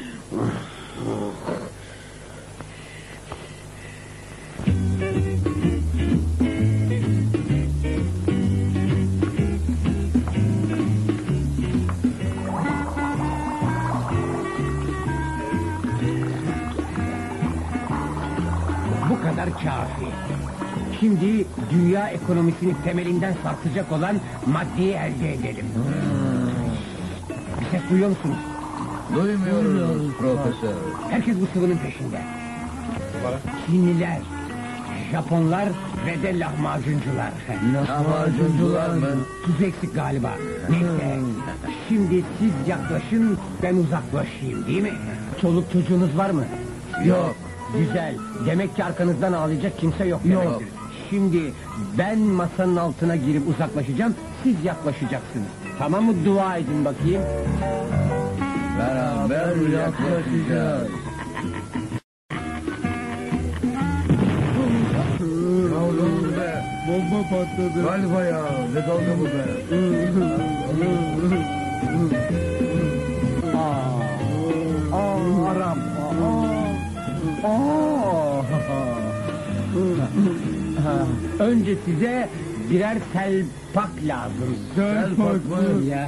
Speaker 3: Bu kadar kafi. Şimdi dünya ekonomisini temelinden sarsacak olan maddeyi elde edelim. Bir ses duyuyor musunuz?
Speaker 8: Duymuyoruz profesör.
Speaker 3: Herkes bu sıvının peşinde. Çinliler, Japonlar ve de lahmacuncular.
Speaker 8: Lahmacuncular mı?
Speaker 3: Tuz eksik galiba. Neyse, şimdi siz yaklaşın, ben uzaklaşayım, değil mi? Çoluk çocuğunuz var mı?
Speaker 8: Yok.
Speaker 3: Güzel. Demek ki arkanızdan ağlayacak kimse yok.
Speaker 8: Yok.
Speaker 3: demektir. Şimdi ben masanın altına girip uzaklaşacağım, siz yaklaşacaksınız. Tamam mı? Dua edin bakayım.
Speaker 8: Beraber yaklaşacağız. Yavrum be.
Speaker 6: Bomba patladı.
Speaker 8: Galiba ya. Ne dalga bu be?
Speaker 3: Arap. Önce size birer selpak lazım.
Speaker 8: Selpak mı?
Speaker 3: Ya.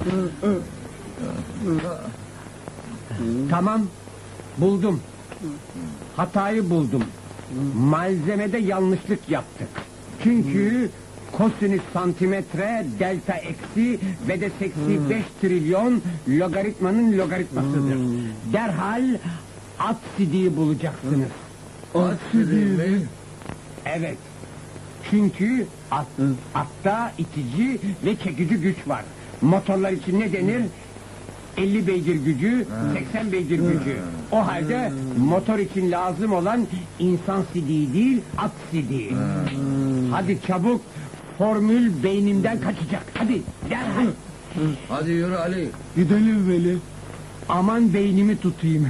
Speaker 3: Tamam, buldum. Hatayı buldum. Malzemede yanlışlık yaptık. Çünkü kosinüs santimetre delta eksi ve de seksi 5 trilyon logaritmanın logaritmasıdır. Derhal absidiyi bulacaksınız.
Speaker 8: Aksidi mi?
Speaker 3: Evet. Çünkü atta itici ve çekici güç var. Motorlar için ne denir? 50 beygir gücü, 80 beygir gücü. O halde motor için lazım olan insan sidiği değil, at sidiği. Hadi çabuk, formül beynimden kaçacak. Hadi, derhal.
Speaker 8: Hadi yürü Ali.
Speaker 6: Gidelim Veli.
Speaker 3: Aman beynimi tutayım.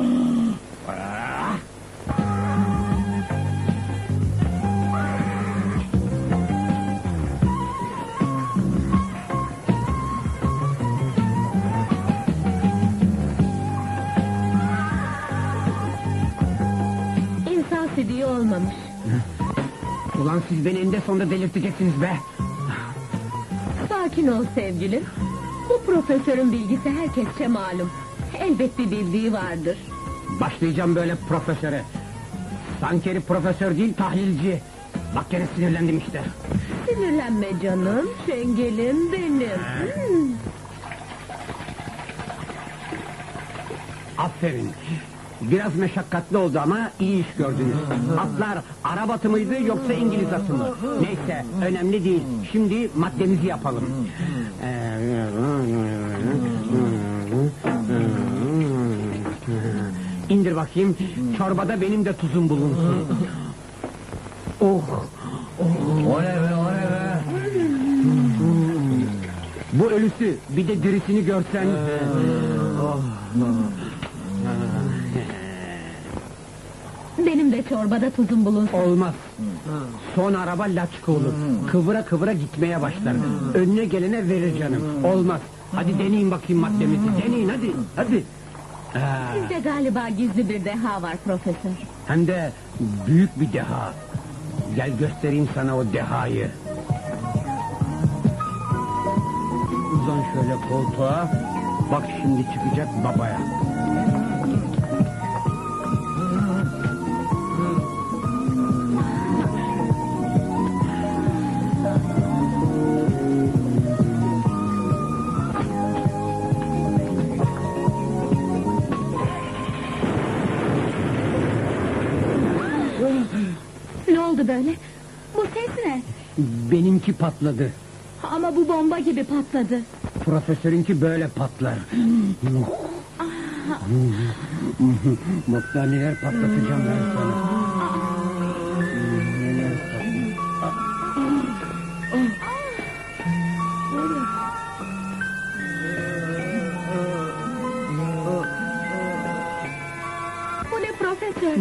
Speaker 5: İnsan sidiği olmamış.
Speaker 3: Ulan siz beni eninde sonunda delirteceksiniz be.
Speaker 5: Sakin ol sevgilim. Bu profesörün bilgisi herkesçe malum. Elbet bir bildiği vardır.
Speaker 3: Başlayacağım böyle profesöre. Sanki herif profesör değil, tahlilci. Bak gene sinirlendim işte.
Speaker 5: Sinirlenme canım, şengelim benim.
Speaker 3: Aferin. Biraz meşakkatli oldu ama iyi iş gördünüz. Atlar Arap atı mıydı yoksa İngiliz atı mı? Neyse önemli değil. Şimdi maddemizi yapalım. İndir bakayım. Çorbada benim de tuzum bulunsun. Oh.
Speaker 8: O ne be, o ne be?
Speaker 3: Bu ölüsü bir de dirisini görsen.
Speaker 5: Benim de çorbada tuzum bulunsun.
Speaker 3: Olmaz. Son araba laçka olur. Kıvıra kıvıra gitmeye başlar. Önüne gelene verir canım. Olmaz. Hadi deneyin bakayım maddemizi. Deneyin hadi. Hadi.
Speaker 5: Sizde galiba gizli bir deha var profesör.
Speaker 3: Hem de büyük bir deha. Gel göstereyim sana o dehayı. Uzan şöyle koltuğa. Bak şimdi çıkacak babaya.
Speaker 5: Ne oldu böyle? Bu ses ne?
Speaker 3: Benimki patladı.
Speaker 5: Ama bu bomba gibi patladı.
Speaker 3: Profesörünki böyle patlar. Mutlar neler patlatacağım ben sana. Neler
Speaker 5: Bu ne profesör?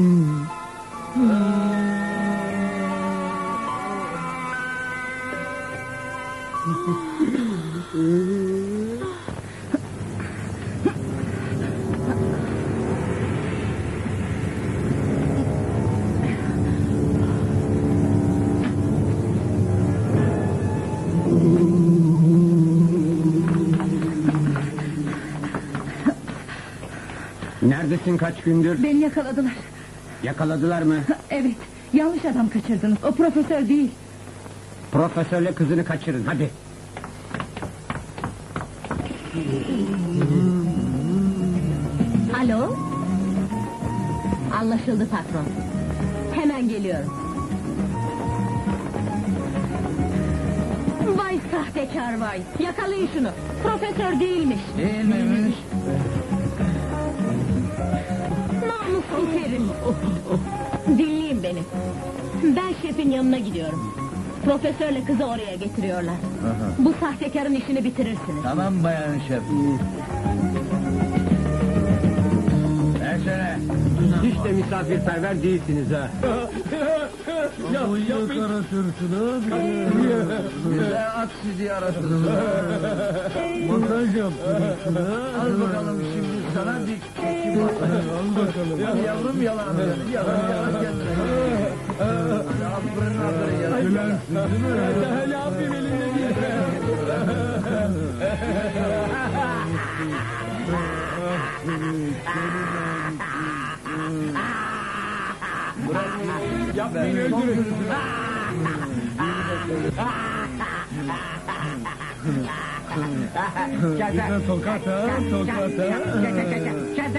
Speaker 3: Neredesin kaç gündür?
Speaker 5: Beni yakaladılar.
Speaker 3: Yakaladılar mı?
Speaker 5: Evet, yanlış adam kaçırdınız. O profesör değil.
Speaker 3: Profesörle kızını kaçırın hadi.
Speaker 5: Alo? Anlaşıldı patron. Hemen geliyorum. Vay sahtekar vay! Yakalayın şunu! Profesör değilmiş!
Speaker 8: Değil miymiş?
Speaker 5: Namussuz herif! Dinleyin beni! Ben şefin yanına gidiyorum. Profesörle kızı oraya getiriyorlar. Bu sahtekarın işini bitirirsiniz.
Speaker 8: Tamam bayan şef. Versene.
Speaker 3: Hiç de misafirperver değilsiniz ha.
Speaker 6: Bıyık aratırsın abi.
Speaker 8: Bize at sizi arasın.
Speaker 6: Masaj yaptırırsın ha.
Speaker 8: Al bakalım şimdi sana bir keçi masaj.
Speaker 6: Al bakalım.
Speaker 8: Ya yavrum yalan. Yalan kendine. Aferin aferin yalan.
Speaker 6: Gülersin değil mi?
Speaker 3: Hele abim elinde değil.
Speaker 8: Yapmayın öldürün.
Speaker 6: Bir de tokat ha, tokat ha.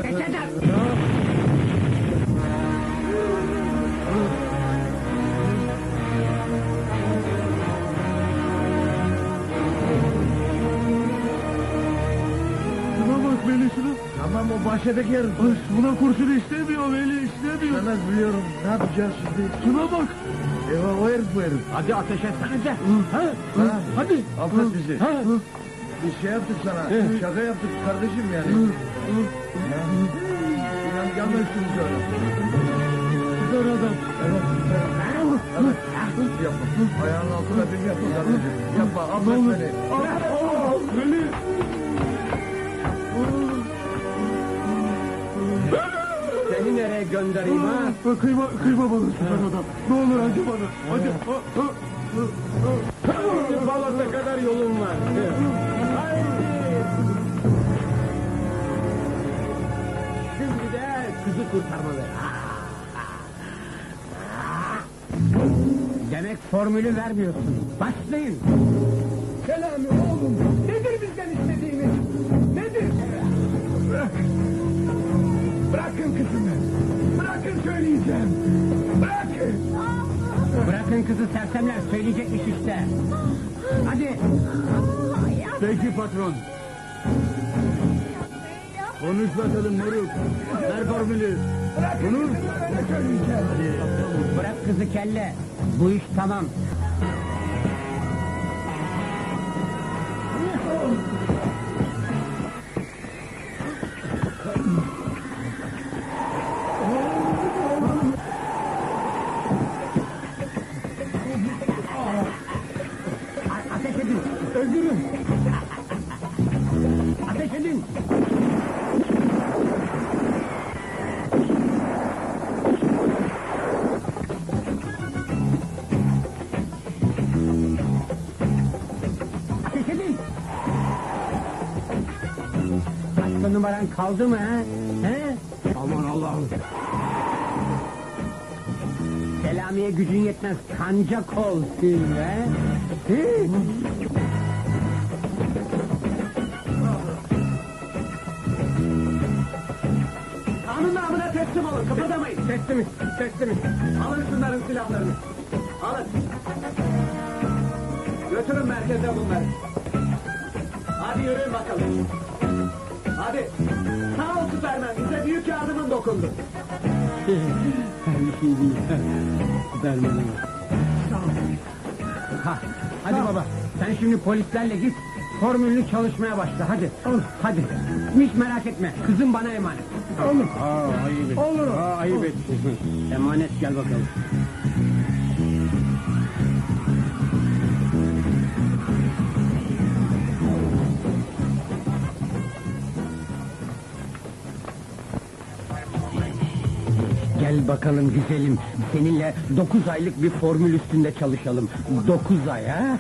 Speaker 6: Şuna bak Veli şuna.
Speaker 8: Tamam o bahçedeki yer.
Speaker 6: Ay, buna kurşun istemiyor Veli istemiyor.
Speaker 8: Sana biliyorum. Ne yapacağız şimdi?
Speaker 6: Şuna bak.
Speaker 8: Eyvah o herif bu herif.
Speaker 3: Hadi ateş etsenize.
Speaker 8: Ha?
Speaker 6: Hadi.
Speaker 8: Affet bizi.
Speaker 6: Ha?
Speaker 8: Bir şey yaptık sana. Şaka yaptık kardeşim yani. Ya. İnan gelme üstümüze öyle.
Speaker 6: Güzel adam.
Speaker 8: Evet. Yapma. Ayağının altına bir yapma kardeşim. Yapma. Affet beni.
Speaker 6: Veli.
Speaker 3: Seni nereye göndereyim ha?
Speaker 6: Kıyma bana süper adam. Ne olur acı bana. Hadi.
Speaker 3: Balat'a kadar yolun var. Şimdi de kızı kurtarmalı. Demek formülü vermiyorsun. Başlayın.
Speaker 10: Selami oğlum, nedir bizden istediğiniz? Nedir? Bırakın kızımı. Bırakın söyleyeceğim. Bırakın.
Speaker 3: Bırakın kızı sersemler söyleyecekmiş işte. Hadi.
Speaker 6: Peki patron. Konuş bakalım moruk. Ver formülü.
Speaker 10: Bırakın kızımı söyleyeceğim.
Speaker 3: Bırak kızı kelle. Bu iş tamam. Ateş edin.
Speaker 10: Öldürün.
Speaker 3: Ateş edin. Ateş edin. Başka numaran kaldı mı ha? He?
Speaker 6: Aman Allah'ım.
Speaker 3: Selamiye gücün yetmez. Kanca kol he? He?
Speaker 10: Kanun namına teslim olun. Kıpırdamayın.
Speaker 3: Teslimiz, teslimiz.
Speaker 10: Alın şunların silahlarını. Alın. Götürün merkeze bunları. Hadi yürüyün bakalım. Hadi. Sağ ol Süpermen. Bize büyük yardımın dokundu.
Speaker 3: Bir şey değil. Süpermen'im. Ha, hadi baba. Sen şimdi polislerle git. Formülünü çalışmaya başla. Hadi. Hadi. Hiç merak etme. Kızım bana emanet.
Speaker 10: Olur.
Speaker 3: Ayıp et.
Speaker 10: Olur.
Speaker 3: Ayıp et. Emanet gel bakalım. Gel bakalım güzelim. Seninle 9 aylık bir formül üstünde çalışalım. 9 ay ha?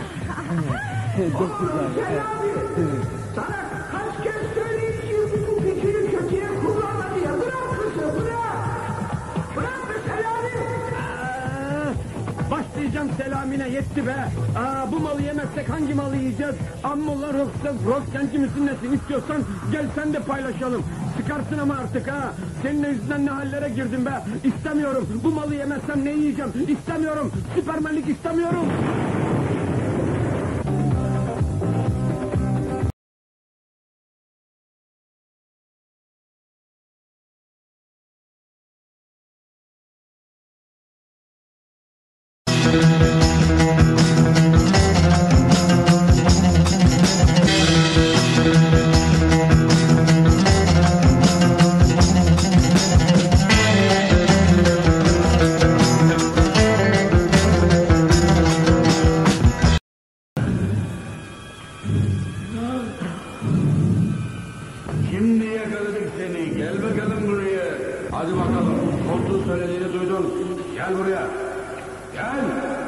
Speaker 3: 9 ay.
Speaker 9: Sana kaç kez söyleyeyim bu gücünü kötüye kullanma diye. Bırak kızı bırak. Bırak mesela.
Speaker 3: Başlayacağım selam selamine yetti be. Bu malı yemezsek hangi malı yiyeceğiz? Ammolar Roskenci misin nesin? İstiyorsan gel sen de paylaşalım. Çıkarsın ama artık ha. Senin yüzünden ne hallere girdim be. İstemiyorum. Bu malı yemezsem ne yiyeceğim? İstemiyorum. Süpermenlik istemiyorum.
Speaker 2: Şimdi yakaladık seni. Gel bakalım buraya. Hadi bakalım. Koltuğun söylediğini duydun. Gel buraya. Gel.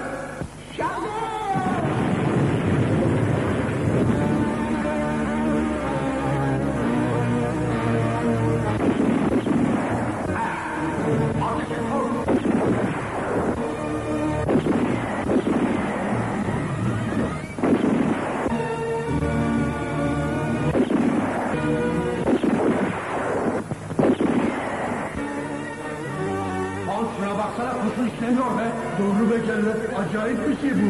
Speaker 2: Şuna baksana, kutu işleniyor be. Doğru be Kelebek. Acayip bir şey bu.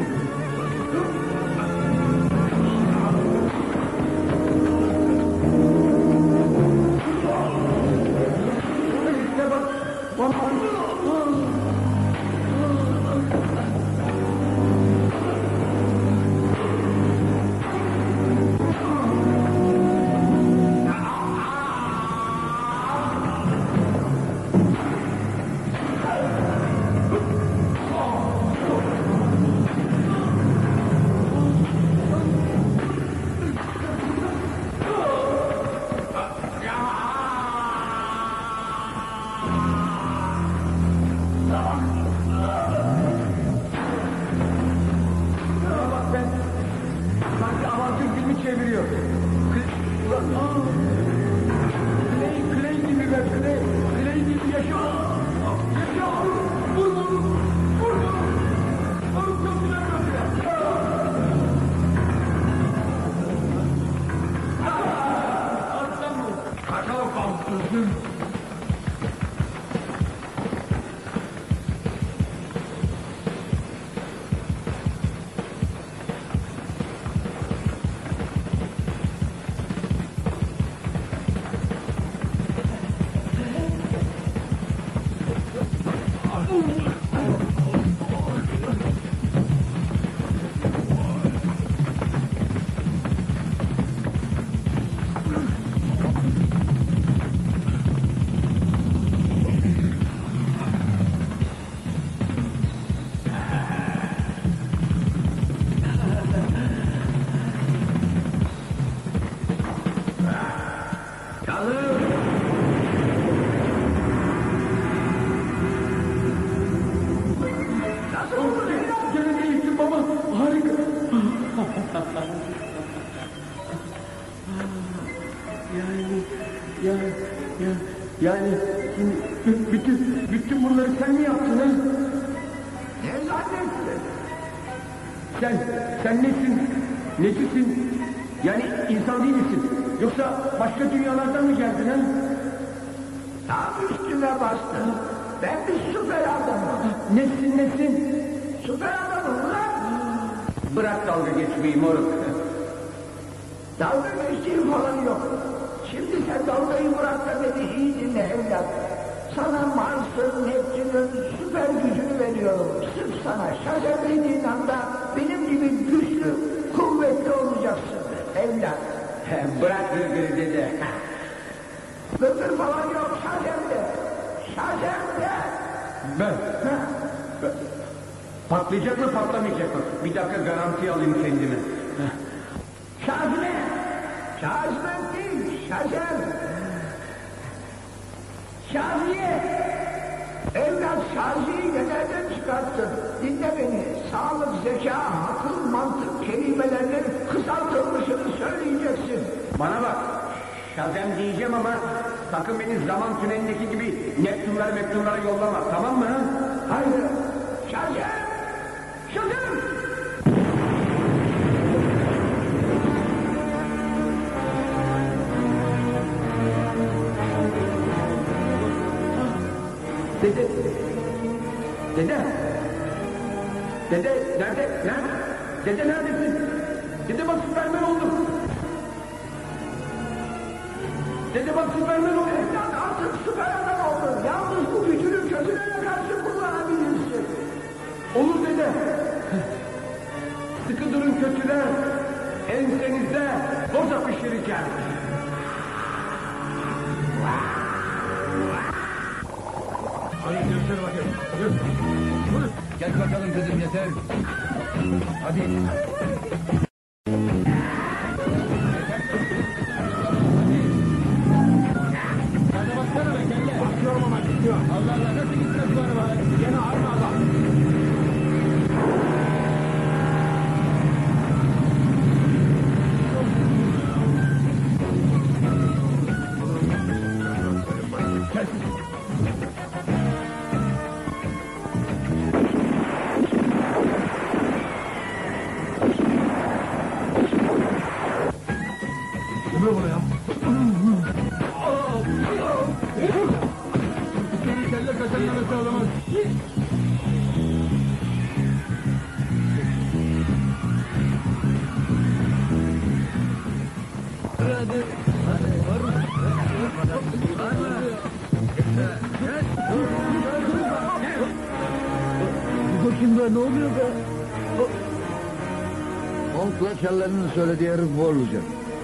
Speaker 2: İşte bak. Sanki avantür filmi çeviriyor. Clay gibi be, Clay gibi yaşıyor. Yaşıyor. Vur. Vur götüne. Kaçalım kalsın. Yani bütün bunları sen mi yaptın ha?
Speaker 9: Ne zannettin?
Speaker 3: Sen nesin? Necisin? Yani insan değil misin? Yoksa başka dünyalardan mı geldin ha?
Speaker 9: Tam üstüme bastın. Ben bir süper adamım.
Speaker 3: Nesin?
Speaker 9: Süper adamım lan.
Speaker 3: Bırak dalga geçmeyi moruk.
Speaker 9: Dalga geçtiğim falan yok. Şimdi sen dalgayı bırak da beni iyi dinle evlat. Sana Mars'ın, Neptün'ün süper gücünü veriyorum. Sırf sana şaşa dediğin anda benim gibi güçlü, kuvvetli olacaksın evlat.
Speaker 3: Bırak gırgırı dede.
Speaker 9: Gırgır falan yok, şaşemde. Şaşemde.
Speaker 3: Ben. Patlayacak mı patlamayacak mı? Bir dakika garanti alayım kendime.
Speaker 9: Şazime. Şazime değil, şaşem. Şaziye. Evlat Şaziye'yi nelerden çıkarttın? Dinle beni. Sağlık, zeka, akıl, mantık kelimelerinin kısaltılmışını söyleyeceksin.
Speaker 3: Bana bak. Şazem diyeceğim ama sakın beni zaman tünelindeki gibi Neptünler yollama, tamam mı?
Speaker 9: Hayır. Şazem. Yaşadım! Dede! Dede! Dede nerede? Nerede? Dede neredesin? Dede bak Süpermen oldum. Dede bak Süpermen oldum. Evlat artık süper adam oldun. Yalnız bu gücünü kötülere karşı kullanabilirsin. Olur dede. Sıkı durun kötüler. Ensenizde boza pişireceğim.
Speaker 2: Hadi göster bakayım. Yürü.
Speaker 8: Gel bakalım kızım yeter. Hadi.
Speaker 2: Bakıyorum ama gidiyor. Allah Allah nasıl gitmez bu araba? Gene aynı adam. Ne bu ya? Kelle kaçanın arası olamaz.
Speaker 6: Bakayım be ne oluyor be?
Speaker 8: Onkla Keller'in söylediği herif bu olacak.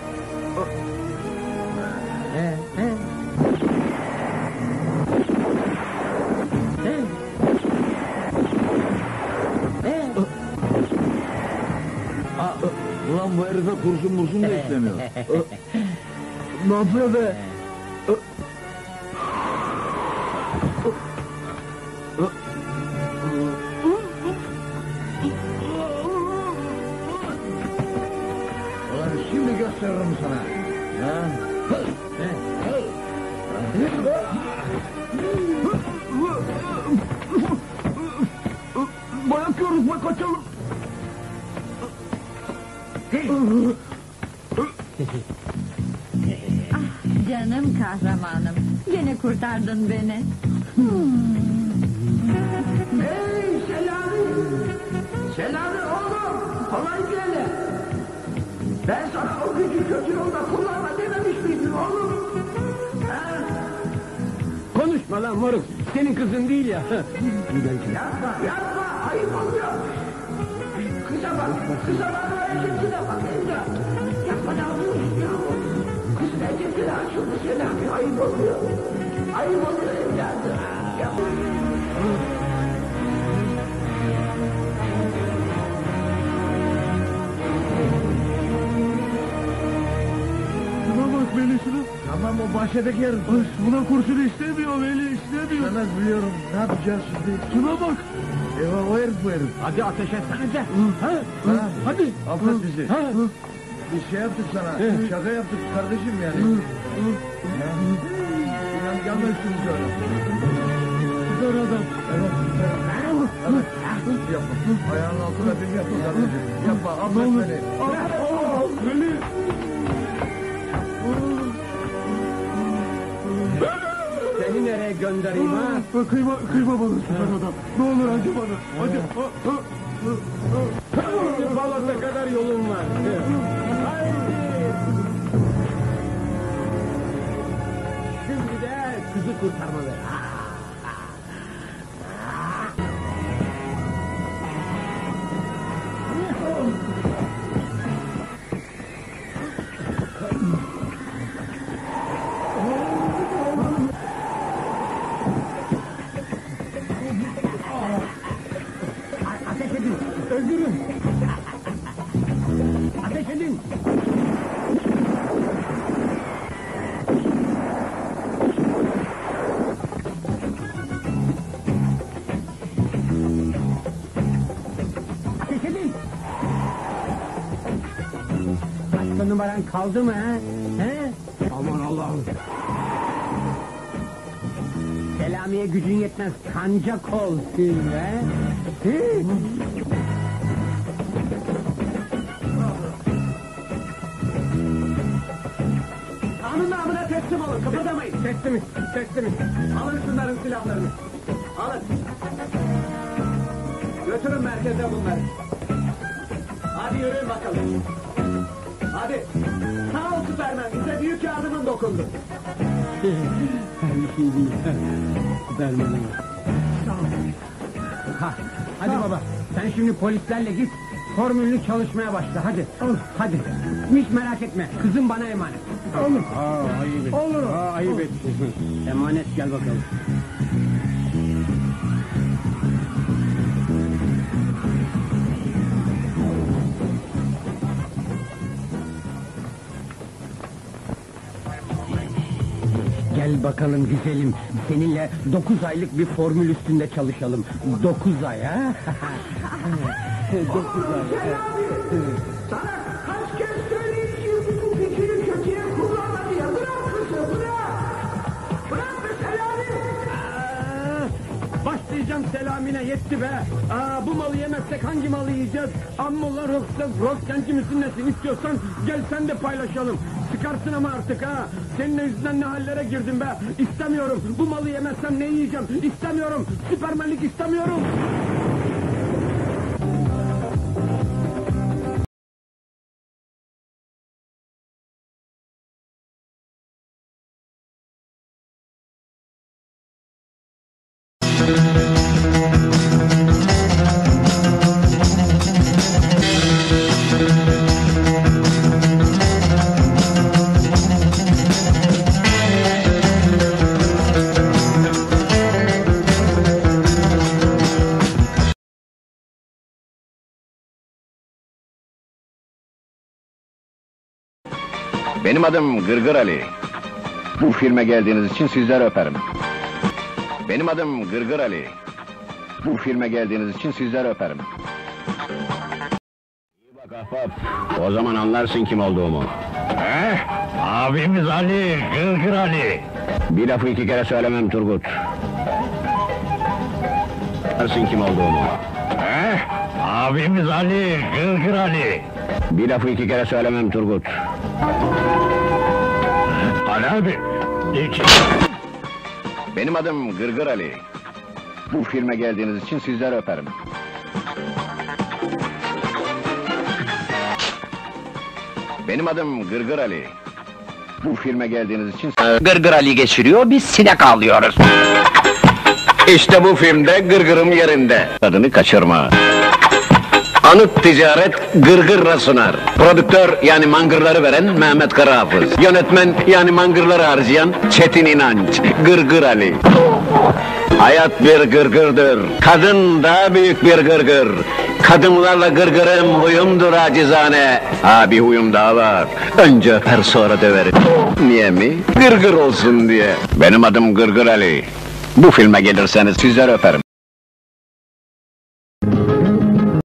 Speaker 8: Ulan bu herife kurşun da istemiyor.
Speaker 6: Ne yapıyor be?
Speaker 8: Ulan şimdi gösteririm sana. Ha?
Speaker 6: Bayakıyoruz be kaçalım.
Speaker 5: Canım kahramanım. Gene kurtardın beni.
Speaker 9: Hey Selami! Selami oğlum! Kolay gele! Ben sana o gücü kötü yolda kullanma dememiş miydim oğlum? Ha?
Speaker 3: Konuşma lan moruk. Senin kızın değil ya.
Speaker 9: Yapma! Ayıp oluyor! Kıza bak hareketine bak evlat! Yapma ne yapıyorsun ya? Kızın hareketine açıldı Selami, ayıp oluyor! Ayıp oluyor evladım! Yapma!
Speaker 6: Şuna bak Veli şuna.
Speaker 8: Tamam o bahçedeki herif.
Speaker 6: Buna kurşun istemiyor Veli istemiyor.
Speaker 8: Sana biliyorum. Ne yapacağız şimdi?
Speaker 6: Şuna bak.
Speaker 8: Eyvah o herif bu herif.
Speaker 3: Hadi ateş etsenize.
Speaker 8: Ha?
Speaker 3: Hadi.
Speaker 8: Affet bizi.
Speaker 3: Ha?
Speaker 8: Bir şey yaptık sana. Şaka yaptık kardeşim yani. Ya. İnan gelme üstümüze öyle.
Speaker 6: Güzel adam.
Speaker 8: Evet. Yapma. Ayağının altına bir yapma kardeşim. Yapma. Affet beni.
Speaker 6: Veli.
Speaker 3: Seni nereye göndereyim ha?
Speaker 6: Kıyma bana süper adam. Ne olur acı bana. Hadi.
Speaker 3: Balat'a kadar yolun var. Şimdi de kızı kurtarmalı. Ateş edin. Öldürün. Ateş edin. Ateş edin. Başka numaran kaldı mı ha? He?
Speaker 2: Aman Allah'ım.
Speaker 3: Selamiye gücün yetmez. Kanca kol. He? He?
Speaker 10: Teslim olun, kıpırdamayın.
Speaker 3: Teslim.
Speaker 10: Alın şunların silahlarını. Alın. Götürün merkeze bunları. Hadi yürüyün bakalım. Hadi. Sağ ol Süpermen, bize büyük yardımın dokundu.
Speaker 3: Bir şey değil. Süpermen'e. Hadi baba, sen şimdi polislerle git, formülünü çalışmaya başla, hadi. Hadi, hiç merak etme, kızım bana emanet. Olur. Ayıp et. Olur. Ayıp et. Emanet, gel bakalım. Gel bakalım güzelim, seninle 9 aylık bir formül üstünde çalışalım. 9 ay ha? 9 ay.
Speaker 9: Sana kaç kez söyleyeceğim bu fikri kötüye kullanma diye. Bırak kızı, bırak. Bırak be Selami.
Speaker 3: Başlayacağım Selami'ne, yetti be. Bu malı yemezsek hangi malı yiyeceğiz? Ammolla Roskenci misin nesin, istiyorsan gel sen de paylaşalım. Çıkarsın ama artık ha. Senin yüzünden ne hallere girdim be. İstemiyorum. Bu malı yemezsem ne yiyeceğim? İstemiyorum. Süpermenlik istemiyorum.
Speaker 1: Benim adım Gırgır Ali. Bu filme geldiğiniz için sizleri öperim. Benim adım Gırgır Ali. Bu filme geldiğiniz için sizleri öperim. İyi bak ahbap, o zaman anlarsın kim olduğumu.
Speaker 2: Abimiz Ali, Gırgır Ali.
Speaker 1: Bir lafı 2 kere söylemem Turgut. Anlarsın kim olduğumu.
Speaker 2: Abimiz Ali, Gırgır Ali.
Speaker 1: Bir lafı 2 kere söylemem Turgut.
Speaker 2: Ali abi.
Speaker 1: Benim adım Gırgır Ali. Bu filme geldiğiniz için sizleri öperim. Benim adım Gırgır Ali. Bu filme geldiğiniz için...
Speaker 11: Gırgır Ali geçiriyor, biz sinek alıyoruz.
Speaker 1: İşte bu filmde gırgırım yerinde. Tadını kaçırma. Anıt Ticaret Gırgır'la sunar. Prodüktör yani mangırları veren Mehmet Karahafız. Yönetmen yani mangırları harcayan Çetin İnanç. Gırgır Ali. Hayat bir gırgırdır. Kadın daha büyük bir gırgır. Kadınlarla gırgırım huyumdur acizane. Bir huyum daha var. Önce öper sonra döverim. Niye mi? Gırgır olsun diye. Benim adım Gırgır Ali. Bu filme gelirseniz sizleri öperim.